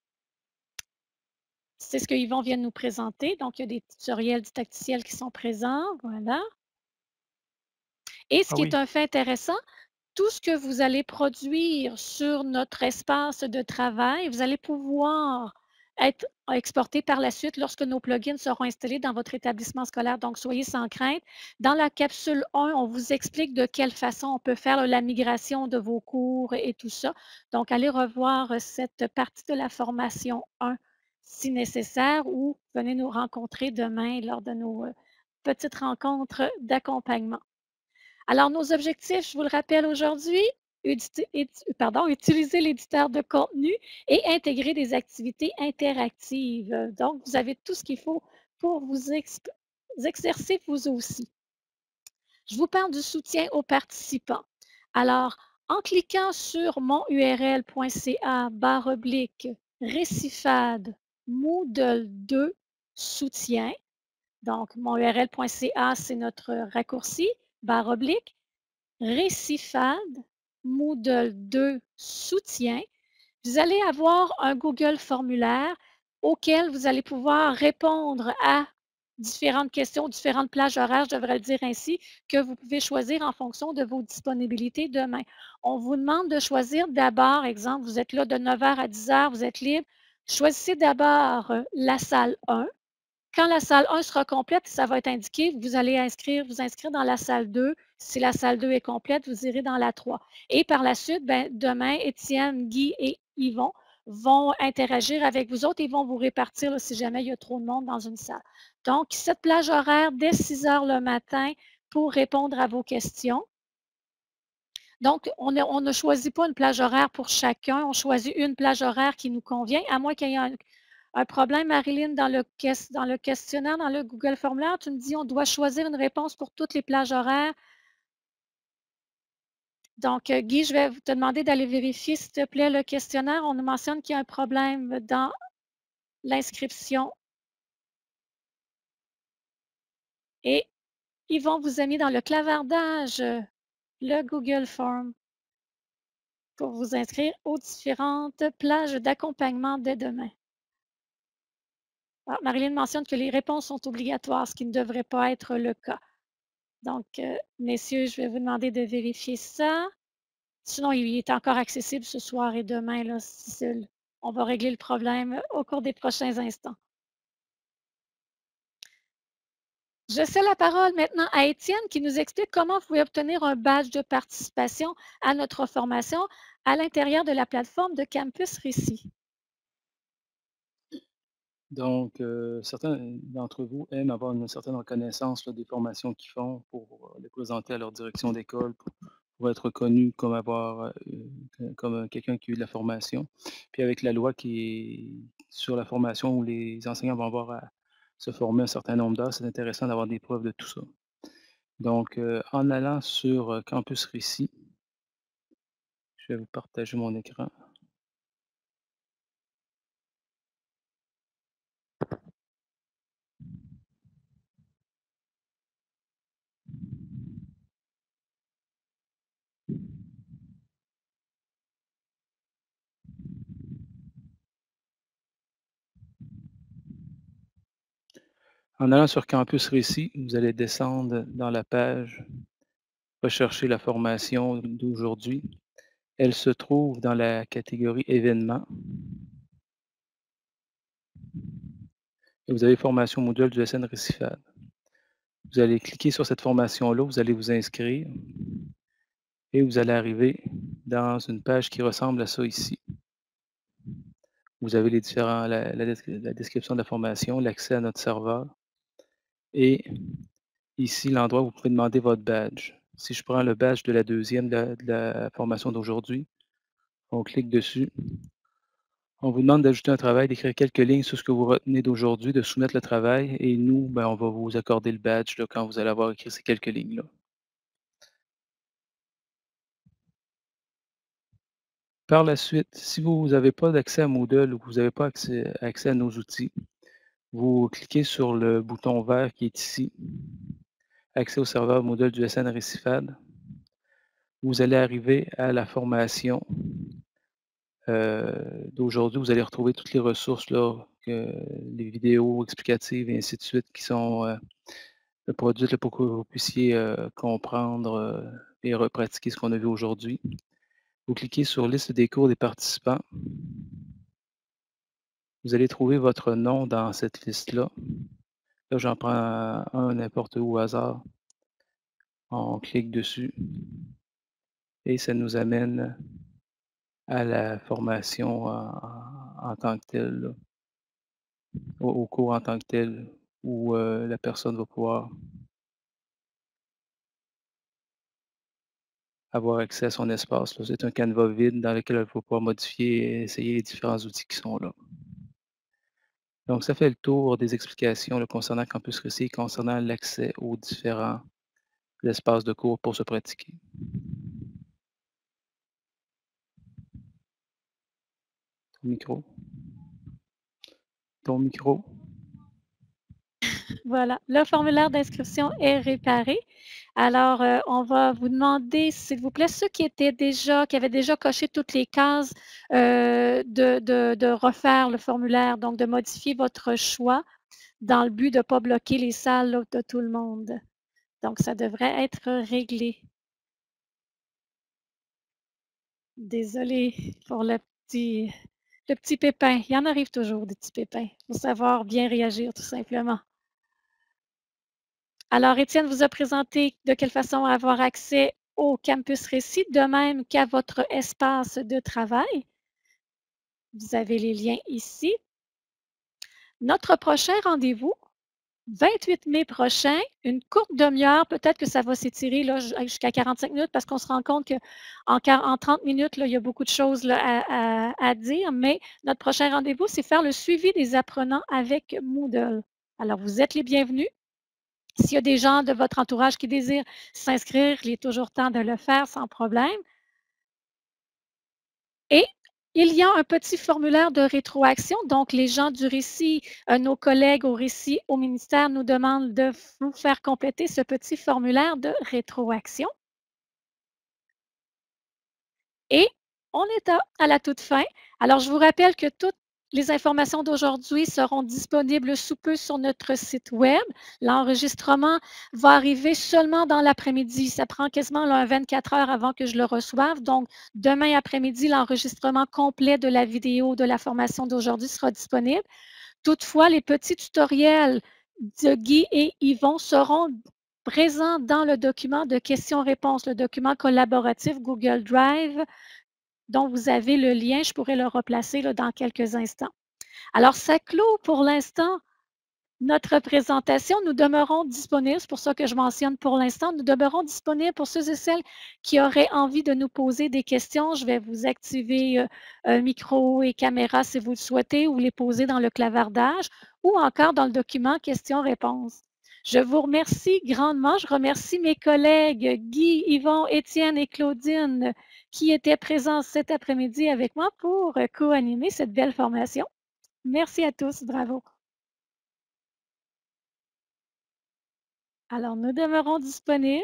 C'est ce que Yvon vient de nous présenter. Donc, il y a des tutoriels didacticiels qui sont présents. Voilà. Et ce Ah qui est oui, un fait intéressant, tout ce que vous allez produire sur notre espace de travail, vous allez pouvoir être exporté par la suite lorsque nos plugins seront installés dans votre établissement scolaire. Donc, soyez sans crainte. Dans la capsule un, on vous explique de quelle façon on peut faire la migration de vos cours et tout ça. Donc, allez revoir cette partie de la formation un si nécessaire ou venez nous rencontrer demain lors de nos euh, petites rencontres d'accompagnement. Alors, nos objectifs, je vous le rappelle aujourd'hui, pardon, utiliser l'éditeur de contenu et intégrer des activités interactives. Donc, vous avez tout ce qu'il faut pour vous, vous exercer vous aussi. Je vous parle du soutien aux participants. Alors, en cliquant sur monurl.ca barre oblique récifade Moodle deux soutien, donc monurl.ca, c'est notre raccourci, barre oblique, récifade Moodle deux soutien, vous allez avoir un Google formulaire auquel vous allez pouvoir répondre à différentes questions, différentes plages horaires, je devrais le dire ainsi, que vous pouvez choisir en fonction de vos disponibilités demain. On vous demande de choisir d'abord, exemple, vous êtes là de neuf heures à dix heures, vous êtes libre. Choisissez d'abord la salle un. Quand la salle un sera complète, ça va être indiqué, vous allez inscrire, vous inscrire dans la salle deux. Si la salle deux est complète, vous irez dans la trois. Et par la suite, ben, demain, Étienne, Guy et Yvon vont interagir avec vous autres et vont vous répartir là, si jamais il y a trop de monde dans une salle. Donc, cette plage horaire dès six heures le matin pour répondre à vos questions. Donc, on ne, on ne choisit pas une plage horaire pour chacun, on choisit une plage horaire qui nous convient, à moins qu'il y ait un, un problème, Marilyn, dans le, dans le questionnaire, dans le Google Formulaire, tu me dis on doit choisir une réponse pour toutes les plages horaires. Donc, euh, Guy, je vais te demander d'aller vérifier, s'il te plaît, le questionnaire. On nous mentionne qu'il y a un problème dans l'inscription. Et ils vont vous amener dans le clavardage, le Google Form, pour vous inscrire aux différentes plages d'accompagnement dès demain. Ah, Marilyn mentionne que les réponses sont obligatoires, ce qui ne devrait pas être le cas. Donc, euh, messieurs, je vais vous demander de vérifier ça. Sinon, il est encore accessible ce soir et demain. Là, si on va régler le problème au cours des prochains instants. Je cède la parole maintenant à Étienne qui nous explique comment vous pouvez obtenir un badge de participation à notre formation à l'intérieur de la plateforme de Campus Récit. Donc, euh, certains d'entre vous aiment avoir une certaine reconnaissance là, des formations qu'ils font pour les présenter à leur direction d'école, pour, pour être reconnu comme avoir euh, comme quelqu'un qui a eu de la formation. Puis avec la loi qui est sur la formation où les enseignants vont avoir à se former un certain nombre d'heures, c'est intéressant d'avoir des preuves de tout ça. Donc, euh, en allant sur Campus Récit, je vais vous partager mon écran. En allant sur Campus Récit, vous allez descendre dans la page Rechercher la formation d'aujourd'hui. Elle se trouve dans la catégorie événements. Et vous avez formation module du S N Récifade. Vous allez cliquer sur cette formation-là, vous allez vous inscrire et vous allez arriver dans une page qui ressemble à ça ici. Vous avez les différents, la, la, la description de la formation, l'accès à notre serveur. Et ici, l'endroit où vous pouvez demander votre badge. Si je prends le badge de la deuxième de la de la formation d'aujourd'hui, on clique dessus. On vous demande d'ajouter un travail, d'écrire quelques lignes sur ce que vous retenez d'aujourd'hui, de soumettre le travail et nous, ben, on va vous accorder le badge là, quand vous allez avoir écrit ces quelques lignes-là. Par la suite, si vous n'avez pas d'accès à Moodle ou que vous n'avez pas accès accès à nos outils, vous cliquez sur le bouton vert qui est ici, accès au serveur Moodle du S N Récifade. Vous allez arriver à la formation euh, d'aujourd'hui. Vous allez retrouver toutes les ressources, là, que- les vidéos explicatives et ainsi de suite qui sont euh, produites là, pour que vous puissiez euh, comprendre euh, et repratiquer ce qu'on a vu aujourd'hui. Vous cliquez sur liste des cours des participants. Vous allez trouver votre nom dans cette liste-là. Là, j'en prends un n'importe où au hasard. On clique dessus et ça nous amène à la formation en, en tant que telle, là, au, au cours en tant que tel, où euh, la personne va pouvoir avoir accès à son espace, là. C'est un canevas vide dans lequel elle va pouvoir modifier et essayer les différents outils qui sont là. Donc, ça fait le tour des explications là, concernant Campus Récit et concernant l'accès aux différents espaces de cours pour se pratiquer. Ton micro. Ton micro. Voilà, le formulaire d'inscription est réparé. Alors, euh, on va vous demander, s'il vous plaît, ceux qui étaient déjà, qui avaient déjà coché toutes les cases, euh, de, de, de refaire le formulaire, donc de modifier votre choix dans le but de ne pas bloquer les salles là, de tout le monde. Donc, ça devrait être réglé. Désolée pour le petit, le petit pépin. Il y en arrive toujours des petits pépins. Il faut savoir bien réagir, tout simplement. Alors, Étienne vous a présenté de quelle façon avoir accès au Campus Récit, de même qu'à votre espace de travail. Vous avez les liens ici. Notre prochain rendez-vous, vingt-huit mai prochain, une courte demi-heure, peut-être que ça va s'étirer jusqu'à quarante-cinq minutes parce qu'on se rend compte qu'en en trente minutes, là, il y a beaucoup de choses là, à, à, à dire, mais notre prochain rendez-vous, c'est faire le suivi des apprenants avec Moodle. Alors, vous êtes les bienvenus. S'il y a des gens de votre entourage qui désirent s'inscrire, il est toujours temps de le faire sans problème. Et il y a un petit formulaire de rétroaction. Donc, les gens du récit, euh, nos collègues au récit, au ministère, nous demandent de vous faire compléter ce petit formulaire de rétroaction. Et on est à, à la toute fin. Alors, je vous rappelle que toutes les informations d'aujourd'hui seront disponibles sous peu sur notre site Web. L'enregistrement va arriver seulement dans l'après-midi. Ça prend quasiment là, vingt-quatre heures avant que je le reçoive. Donc, demain après-midi, l'enregistrement complet de la vidéo de la formation d'aujourd'hui sera disponible. Toutefois, les petits tutoriels de Guy et Yvon seront présents dans le document de questions-réponses, le document collaboratif Google Drive, dont vous avez le lien. Je pourrais le replacer là, dans quelques instants. Alors, ça clôt pour l'instant notre présentation. Nous demeurons disponibles, c'est pour ça que je mentionne pour l'instant, nous demeurons disponibles pour ceux et celles qui auraient envie de nous poser des questions. Je vais vous activer euh, un micro et caméra si vous le souhaitez ou les poser dans le clavardage ou encore dans le document questions-réponses. Je vous remercie grandement. Je remercie mes collègues Guy, Yvon, Étienne et Claudine qui étaient présents cet après-midi avec moi pour co-animer cette belle formation. Merci à tous. Bravo. Alors, nous demeurons disponibles.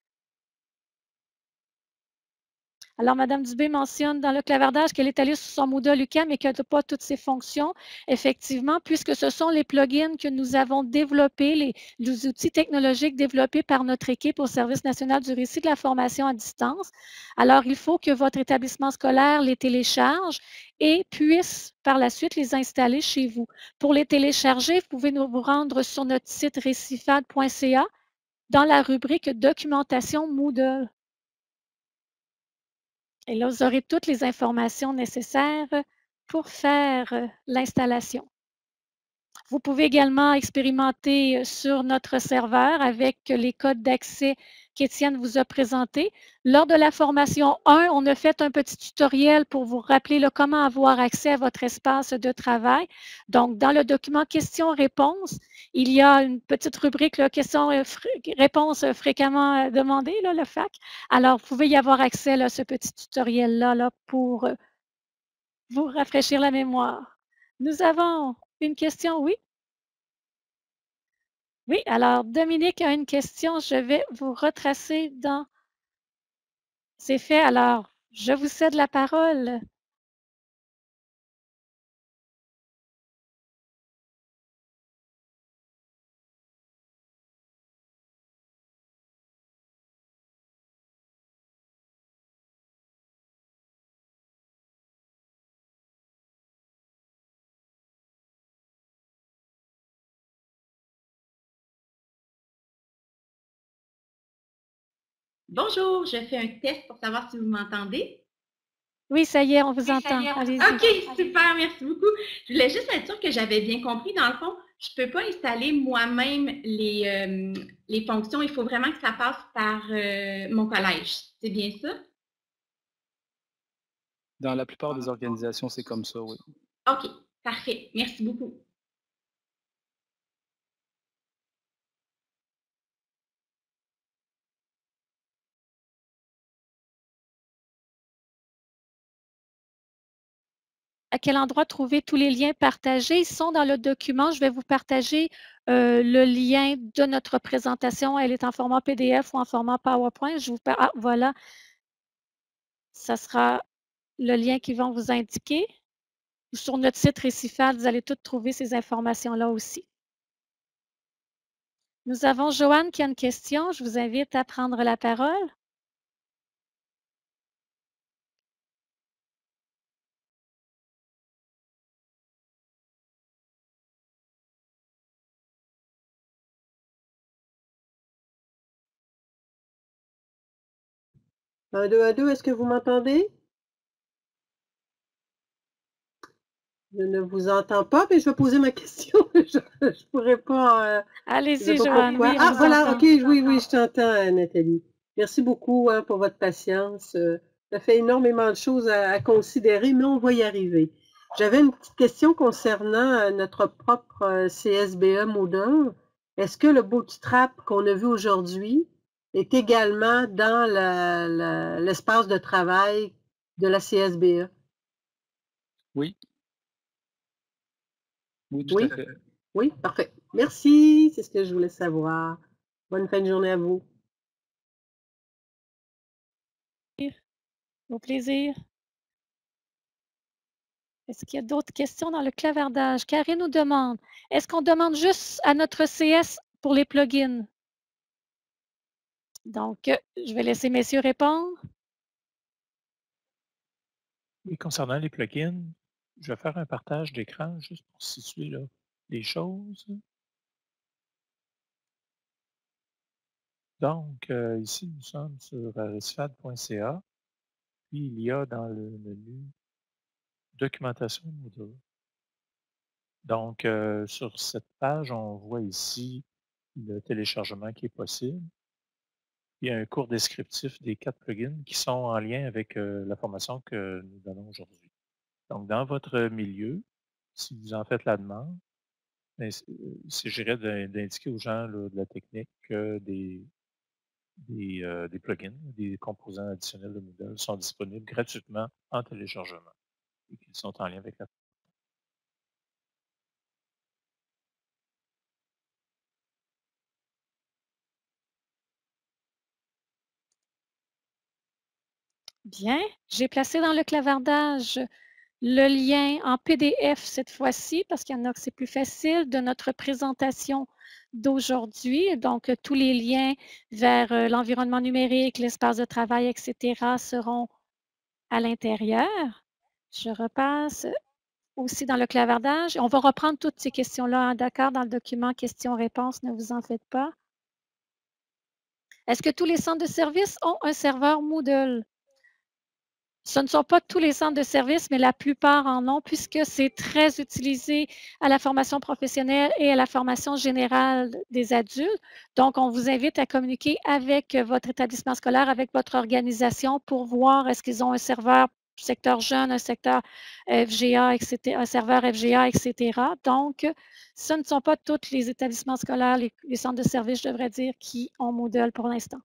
Alors, Mme Dubé mentionne dans le clavardage qu'elle est allée sur son Moodle U Q A M et qu'elle n'a pas toutes ses fonctions. Effectivement, puisque ce sont les plugins que nous avons développés, les, les outils technologiques développés par notre équipe au Service national du récit de la formation à distance. Alors, il faut que votre établissement scolaire les télécharge et puisse par la suite les installer chez vous. Pour les télécharger, vous pouvez nous vous rendre sur notre site récifade point C A dans la rubrique Documentation Moodle. Et là, vous aurez toutes les informations nécessaires pour faire l'installation. Vous pouvez également expérimenter sur notre serveur avec les codes d'accès qu'Étienne vous a présentés. Lors de la formation un, on a fait un petit tutoriel pour vous rappeler là, comment avoir accès à votre espace de travail. Donc, dans le document questions-réponses, il y a une petite rubrique questions-réponses fréquemment demandées, là, le F A Q. Alors, vous pouvez y avoir accès à ce petit tutoriel-là là, pour vous rafraîchir la mémoire. Nous avons une question, oui? Oui, alors Dominique a une question. Je vais vous retracer dans... C'est fait, alors je vous cède la parole. Bonjour, je fais un test pour savoir si vous m'entendez. Oui, ça y est, on vous oui, entend. Allez-y. OK, super, merci beaucoup. Je voulais juste être sûre que j'avais bien compris. Dans le fond, je ne peux pas installer moi-même les, euh, les fonctions. Il faut vraiment que ça passe par euh, mon collège. C'est bien ça? Dans la plupart des organisations, c'est comme ça, oui. OK, parfait. Merci beaucoup. À quel endroit trouver tous les liens partagés? Ils sont dans le document. Je vais vous partager euh, le lien de notre présentation. Elle est en format P D F ou en format PowerPoint. Je vous ah, voilà. Ça sera le lien qu'ils vont vous indiquer. Sur notre site Récifal, vous allez toutes trouver ces informations-là aussi. Nous avons Joanne qui a une question. Je vous invite à prendre la parole. Un, deux, un, deux, est-ce que vous m'entendez? Je ne vous entends pas, mais je vais poser ma question. je ne pourrais pas... Euh, Allez-y, Joanne. Oui, ah, voilà, entend. OK, oui, oui, je t'entends, Nathalie. Merci beaucoup hein, pour votre patience. Ça fait énormément de choses à, à considérer, mais on va y arriver. J'avais une petite question concernant notre propre C S B E Moodle. Est-ce que le bootstrap qu'on a vu aujourd'hui est également dans l'espace de travail de la C S B E? Oui. Oui, tout oui. à fait. Oui, parfait. Merci, c'est ce que je voulais savoir. Bonne fin de journée à vous. Au plaisir. Est-ce qu'il y a d'autres questions dans le clavardage? Karine nous demande, est-ce qu'on demande juste à notre C S pour les plugins? Donc, je vais laisser messieurs répondre. Et concernant les plugins, je vais faire un partage d'écran juste pour situer là, les choses. Donc, euh, ici, nous sommes sur récifal point C A. Puis, il y a dans le menu Documentation Moodle. Donc, euh, sur cette page, on voit ici le téléchargement qui est possible. Il y a un court descriptif des quatre plugins qui sont en lien avec euh, la formation que nous donnons aujourd'hui. Donc, dans votre milieu, si vous en faites la demande, il s'agirait d'indiquer aux gens là, de la technique que des, des, euh, des plugins, des composants additionnels de Moodle sont disponibles gratuitement en téléchargement et qu'ils sont en lien avec la Bien, j'ai placé dans le clavardage le lien en P D F cette fois-ci, parce qu'il y en a que c'est plus facile, de notre présentation d'aujourd'hui. Donc, tous les liens vers euh, l'environnement numérique, l'espace de travail, et cetera seront à l'intérieur. Je repasse aussi dans le clavardage. On va reprendre toutes ces questions-là, hein, d'accord, dans le document questions-réponses, ne vous en faites pas. Est-ce que tous les centres de services ont un serveur Moodle? Ce ne sont pas tous les centres de services, mais la plupart en ont, puisque c'est très utilisé à la formation professionnelle et à la formation générale des adultes. Donc, on vous invite à communiquer avec votre établissement scolaire, avec votre organisation pour voir est-ce qu'ils ont un serveur secteur jeune, un secteur F G A, et cetera, un serveur F G A, et cetera. Donc, ce ne sont pas tous les établissements scolaires, les, les centres de services, je devrais dire, qui ont Moodle pour l'instant.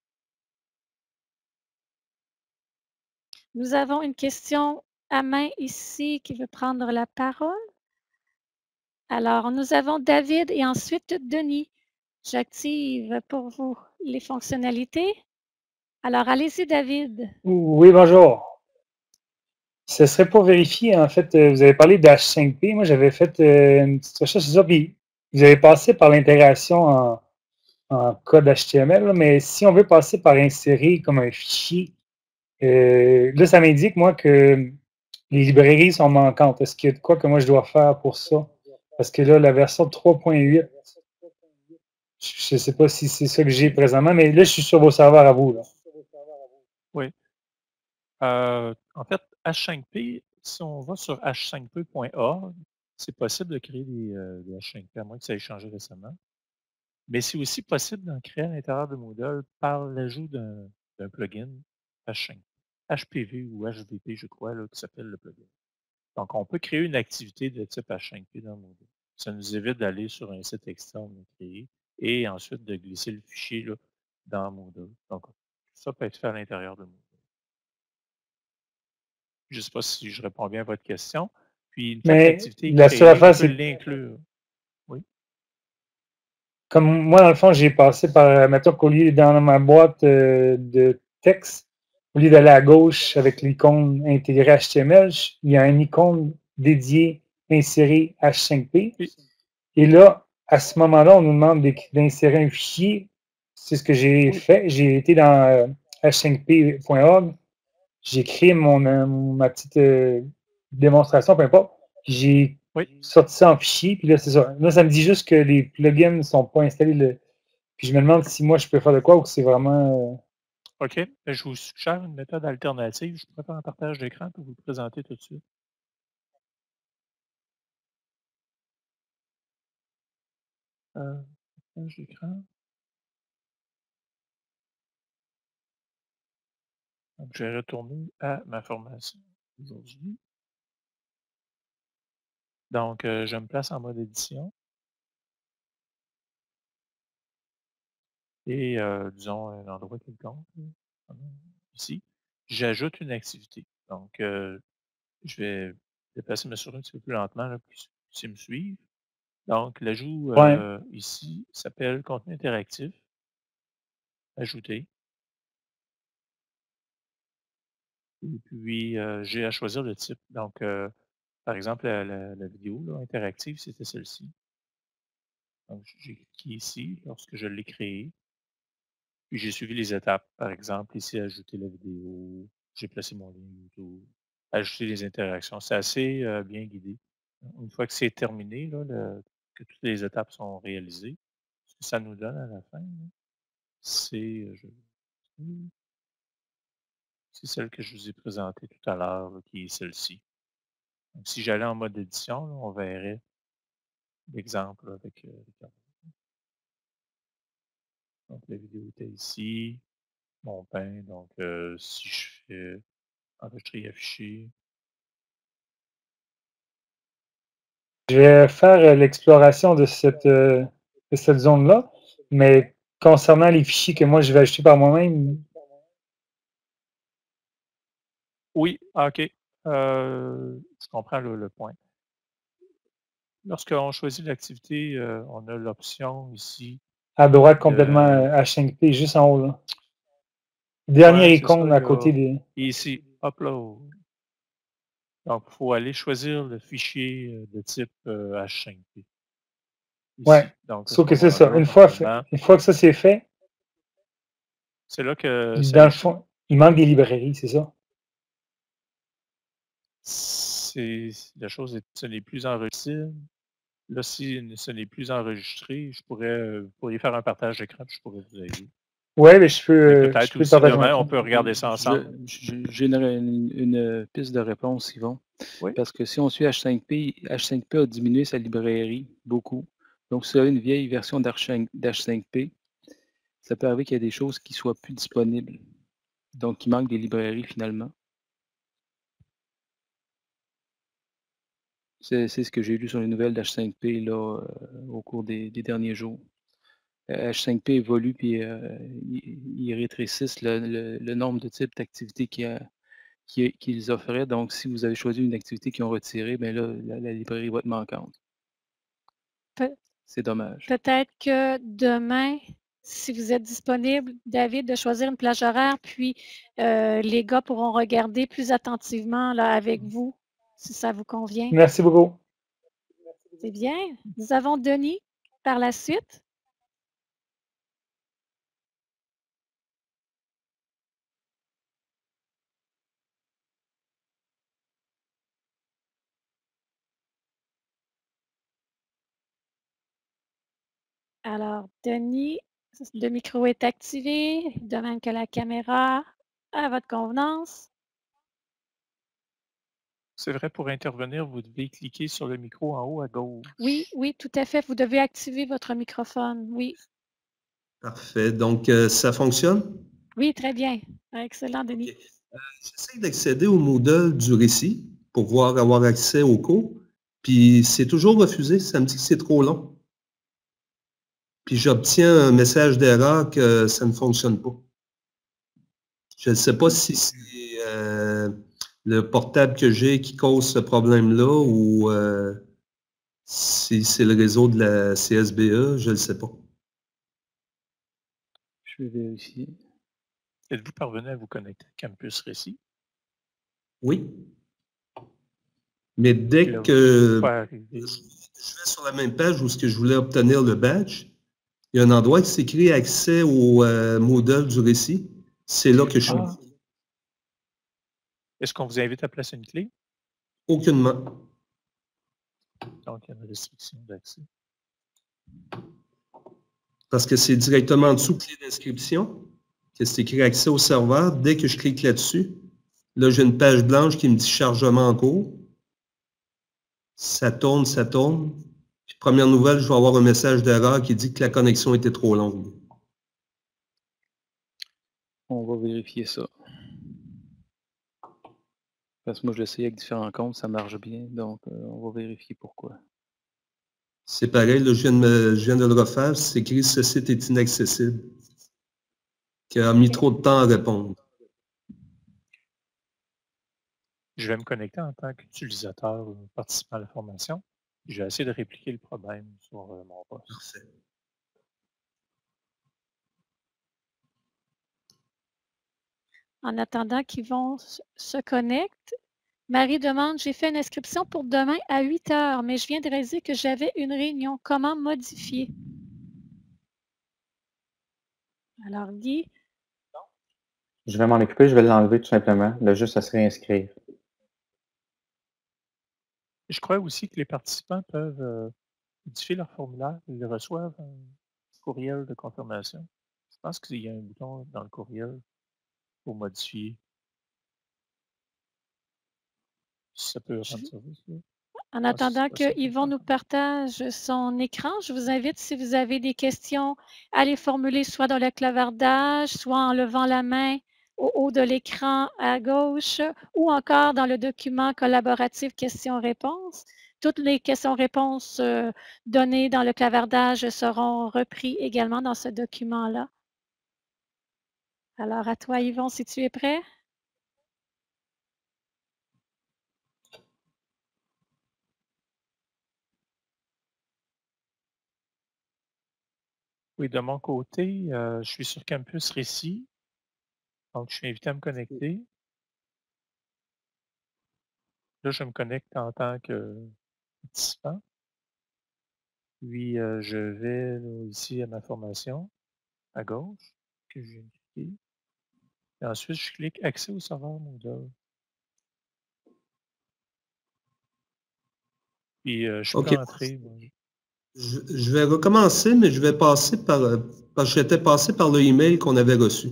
Nous avons une question à main ici qui veut prendre la parole. Alors, nous avons David et ensuite Denis. J'active pour vous les fonctionnalités. Alors, allez-y, David. Oui, bonjour. Ce serait pour vérifier, en fait, vous avez parlé d'H cinq P. Moi, j'avais fait une petite recherche sur ça, puis vous avez passé par l'intégration en, en code H T M L, mais si on veut passer par insérer comme un fichier, euh, là, ça m'indique, moi, que les librairies sont manquantes. Est-ce qu'il y a de quoi que moi, je dois faire pour ça? Parce que là, la version trois point huit, je ne sais pas si c'est ça que j'ai présentement, mais là, je suis sur vos serveurs à vous. Là. Oui. Euh, en fait, H cinq P, si on va sur H cinq P point org, c'est possible de créer des, euh, des H cinq P, à moins que ça ait changé récemment. Mais c'est aussi possible d'en créer à l'intérieur de Moodle par l'ajout d'un d'un plugin H cinq P. H P V ou H V P, je crois, là, qui s'appelle le plugin. Donc, on peut créer une activité de type H cinq P dans Moodle. Ça nous évite d'aller sur un site externe créé et ensuite de glisser le fichier là, dans Moodle. Donc, ça peut être fait à l'intérieur de Moodle. Je ne sais pas si je réponds bien à votre question. Puis, une fois que Mais l'activité est la créée, seule affaire, on peut c'est l'inclure. Oui. comme moi, dans le fond, j'ai passé par, mettons qu'au lieu dans ma boîte euh, de texte, au lieu d'aller à gauche avec l'icône intégrée H T M L, il y a une icône dédiée insérer H cinq P. Oui. Et là, à ce moment-là, on nous demande d'insérer un fichier. C'est ce que j'ai Oui. fait. J'ai été dans euh, H cinq P point org. J'ai créé mon, euh, ma petite euh, démonstration, peu importe. J'ai Oui. sorti ça en fichier, puis là, c'est ça. Là, ça me dit juste que les plugins ne sont pas installés. Le... Puis je me demande si moi, je peux faire de quoi ou que c'est vraiment... Euh... OK. Je vous suggère une méthode alternative. Je pourrais faire un partage d'écran pour vous le présenter tout de suite. Euh, partage d'écran. Donc, je vais retourner à ma formation aujourd'hui. Donc, euh, je me place en mode édition. Et, euh, disons, un endroit quelconque, ici, j'ajoute une activité. Donc, euh, je vais déplacer ma souris un petit peu plus lentement là, pour que vous puissiez me suivre. Donc, l'ajout Ouais. euh, ici s'appelle contenu interactif. Ajouter. Et puis, euh, j'ai à choisir le type. Donc, euh, par exemple, la, la- la vidéo là, interactive, c'était celle-ci. Donc, j'ai cliqué ici lorsque je l'ai créée. Puis, j'ai suivi les étapes. Par exemple, ici, ajouter la vidéo. J'ai placé mon lien YouTube. Ajouter les interactions. C'est assez euh, bien guidé. Une fois que c'est terminé, là, le- que toutes les étapes sont réalisées, ce que ça nous donne à la fin, là, c'est euh, je- c'est celle que je vous ai présentée tout à l'heure, là, qui est celle-ci. Donc, si j'allais en mode édition, là, on verrait l'exemple là, avec, euh, avec- donc la vidéo était ici, mon pain. Donc, euh, si je fais enregistrer et afficher, Je vais faire euh, l'exploration de cette, euh, de cette zone-là, mais concernant les fichiers que moi, je vais ajouter par moi-même, oui, ah, OK. Euh, je comprends le, le point. Lorsqu'on choisit l'activité, euh, on a l'option ici. à droite complètement de... euh, H cinq P, juste en haut. Là. Dernière Ouais, c'est ça, icône il à y côté a des... ici, upload. Donc, il faut aller choisir le fichier euh, de type euh, H cinq P. Ici. Ouais, Donc, à ce sauf que c'est ça. moment-là, Une fois, fait- normalement, une fois que ça c'est fait, c'est là que ça dans le échoue. fond, il manque des librairies, c'est ça? C'est la chose, est, ce n'est plus enregistré. Là, si ce n'est plus enregistré, je pourrais, euh, vous pourriez faire un partage d'écran, puis je pourrais vous aider. Ouais, mais je peux, Mais euh, je peut-être peux aussi partager demain, mon on écran. peut regarder ça ensemble. Je, je, J'aimerais une, une piste de réponse, Yvon. Oui. Parce que si on suit H cinq P, H cinq P a diminué sa librairie beaucoup. Donc, si vous avez une vieille version d'H cinq P, ça peut arriver qu'il y a des choses qui ne soient plus disponibles. Donc, il manque des librairies finalement. C'est ce que j'ai lu sur les nouvelles d'H cinq P là, euh, au cours des, des derniers jours. H cinq P évolue puis euh, ils, ils rétrécissent le, le, le nombre de types d'activités qu'ils qui, qui offraient. Donc, si vous avez choisi une activité qu'ils ont retirée, bien là, la, la librairie va être manquante. Pe- C'est dommage. Peut-être que demain, si vous êtes disponible, David, de choisir une plage horaire, puis euh, les gars pourront regarder plus attentivement là, avec vous, si ça vous convient. Merci beaucoup. C'est bien. Nous avons Denis par la suite. Alors, Denis, le micro est activé, de même que la caméra, à votre convenance. C'est vrai, pour intervenir, vous devez cliquer sur le micro en haut à gauche. Oui, oui, tout à fait. Vous devez activer votre microphone, oui. Parfait. Donc, euh, ça fonctionne? Oui, très bien. Excellent, Denis. Okay. Euh, J'essaie d'accéder au Moodle du récit pour pouvoir avoir accès au cours, puis c'est toujours refusé. Ça me dit que c'est trop long. Puis j'obtiens un message d'erreur que ça ne fonctionne pas. Je ne sais pas si c'est euh, le portable que j'ai qui cause ce problème-là ou euh, si c'est le réseau de la C S B E, je ne le sais pas. Je vais vérifier. Êtes-vous parvenu à vous connecter à Campus Récit? Oui. Mais dès là, que je vais sur la même page où ce que je voulais obtenir le badge, il y a un endroit qui s'écrit accès au euh, Moodle du récit. C'est là que je suis. Ah. Est-ce qu'on vous invite à placer une clé? Aucunement. Donc, il y a une restriction d'accès. Parce que c'est directement en dessous clé d'inscription, que c'est écrit accès au serveur. Dès que je clique là-dessus, là, j'ai une page blanche qui me dit chargement en cours. Ça tourne, ça tourne. Puis, première nouvelle, je vais avoir un message d'erreur qui dit que la connexion était trop longue. On va vérifier ça. Parce que moi, je l'essaye avec différents comptes, ça marche bien. Donc, euh, on va vérifier pourquoi. C'est pareil, là, je, viens de me, je viens de le refaire. C'est écrit « Ce site est inaccessible ». Qui a mis trop de temps à répondre. Je vais me connecter en tant qu'utilisateur participant à la formation. Je vais essayer de répliquer le problème sur euh, mon poste. Parfait. En attendant qu'ils vont se connecter, Marie demande, j'ai fait une inscription pour demain à huit heures, mais je viens de réaliser que j'avais une réunion. Comment modifier? Alors, Guy? Je vais m'en occuper, je vais l'enlever tout simplement. Là, juste à se réinscrire. Je crois aussi que les participants peuvent euh, modifier leur formulaire. Ils reçoivent un courriel de confirmation. Je pense qu'il y a un bouton dans le courriel pour modifier. Ça peut rendre service. Là. En attendant que Yvon nous partage son écran, je vous invite, si vous avez des questions, à les formuler soit dans le clavardage, soit en levant la main au haut de l'écran à gauche, ou encore dans le document collaboratif questions-réponses. Toutes les questions-réponses euh, données dans le clavardage seront reprises également dans ce document-là. Alors, à toi, Yvon, si tu es prêt. Oui, de mon côté, euh, je suis sur Campus Récit. Donc, je suis invité à me connecter. Là, je me connecte en tant que participant. Puis, euh, je vais là, ici à ma formation, à gauche, que je viens de cliquer. Et ensuite, je clique Accès au serveur Moodle. Puis, euh, je OK. peux entrer. Moi. Je, je vais recommencer, mais je vais passer par, Parce que j'étais passé par le email qu'on avait reçu.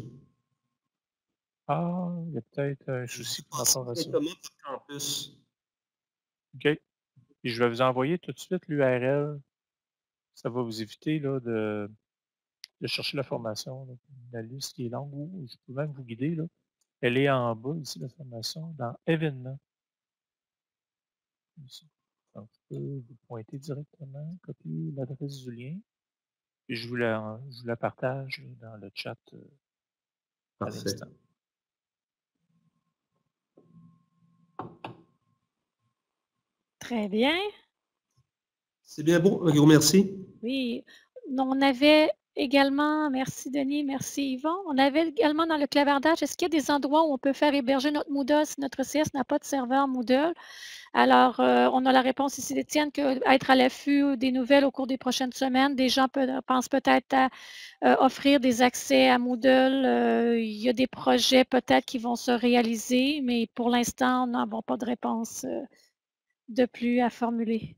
Ah, il y a peut-être un souci par rapport à ça. Directement par campus. OK. Et je vais vous envoyer tout de suite l'U R L. Ça va vous éviter là, de, de chercher la formation. Là. La liste qui est longue, ou je peux même vous guider. Là. Elle est en bas ici, la formation, dans événements. Ici. Donc, je peux vous pointer directement, copier l'adresse du lien. Et je vous la, je vous la partage dans le chat euh, à Parfait. l'instant. Très bien. C'est bien beau. Un gros merci. Oui. On avait également, merci Denis, merci Yvon, on avait également dans le clavardage, est-ce qu'il y a des endroits où on peut faire héberger notre Moodle si notre C S n'a pas de serveur Moodle? Alors, euh, on a la réponse ici d'Étienne qu'être à l'affût des nouvelles au cours des prochaines semaines. Des gens peut, pensent peut-être à euh, offrir des accès à Moodle. Euh, il y a des projets peut-être qui vont se réaliser, mais pour l'instant, nous n'avons pas de réponse euh, de plus à formuler.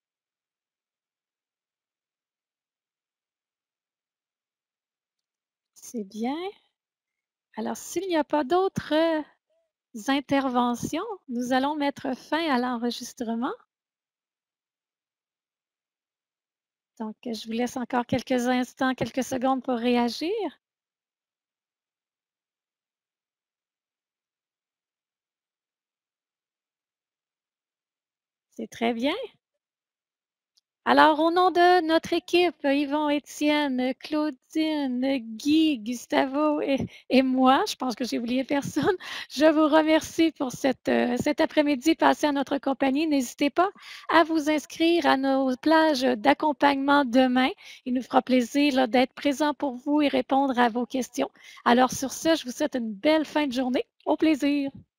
C'est bien. Alors, s'il n'y a pas d'autres interventions, nous allons mettre fin à l'enregistrement. Donc, je vous laisse encore quelques instants, quelques secondes pour réagir. C'est très bien. Alors, au nom de notre équipe, Yvon, Étienne, Claudine, Guy, Gustavo et, et moi, je pense que j'ai oublié personne, je vous remercie pour cette, euh, cet après-midi passé à notre compagnie. N'hésitez pas à vous inscrire à nos plages d'accompagnement demain. Il nous fera plaisir d'être présents pour vous et répondre à vos questions. Alors, sur ce, je vous souhaite une belle fin de journée. Au plaisir.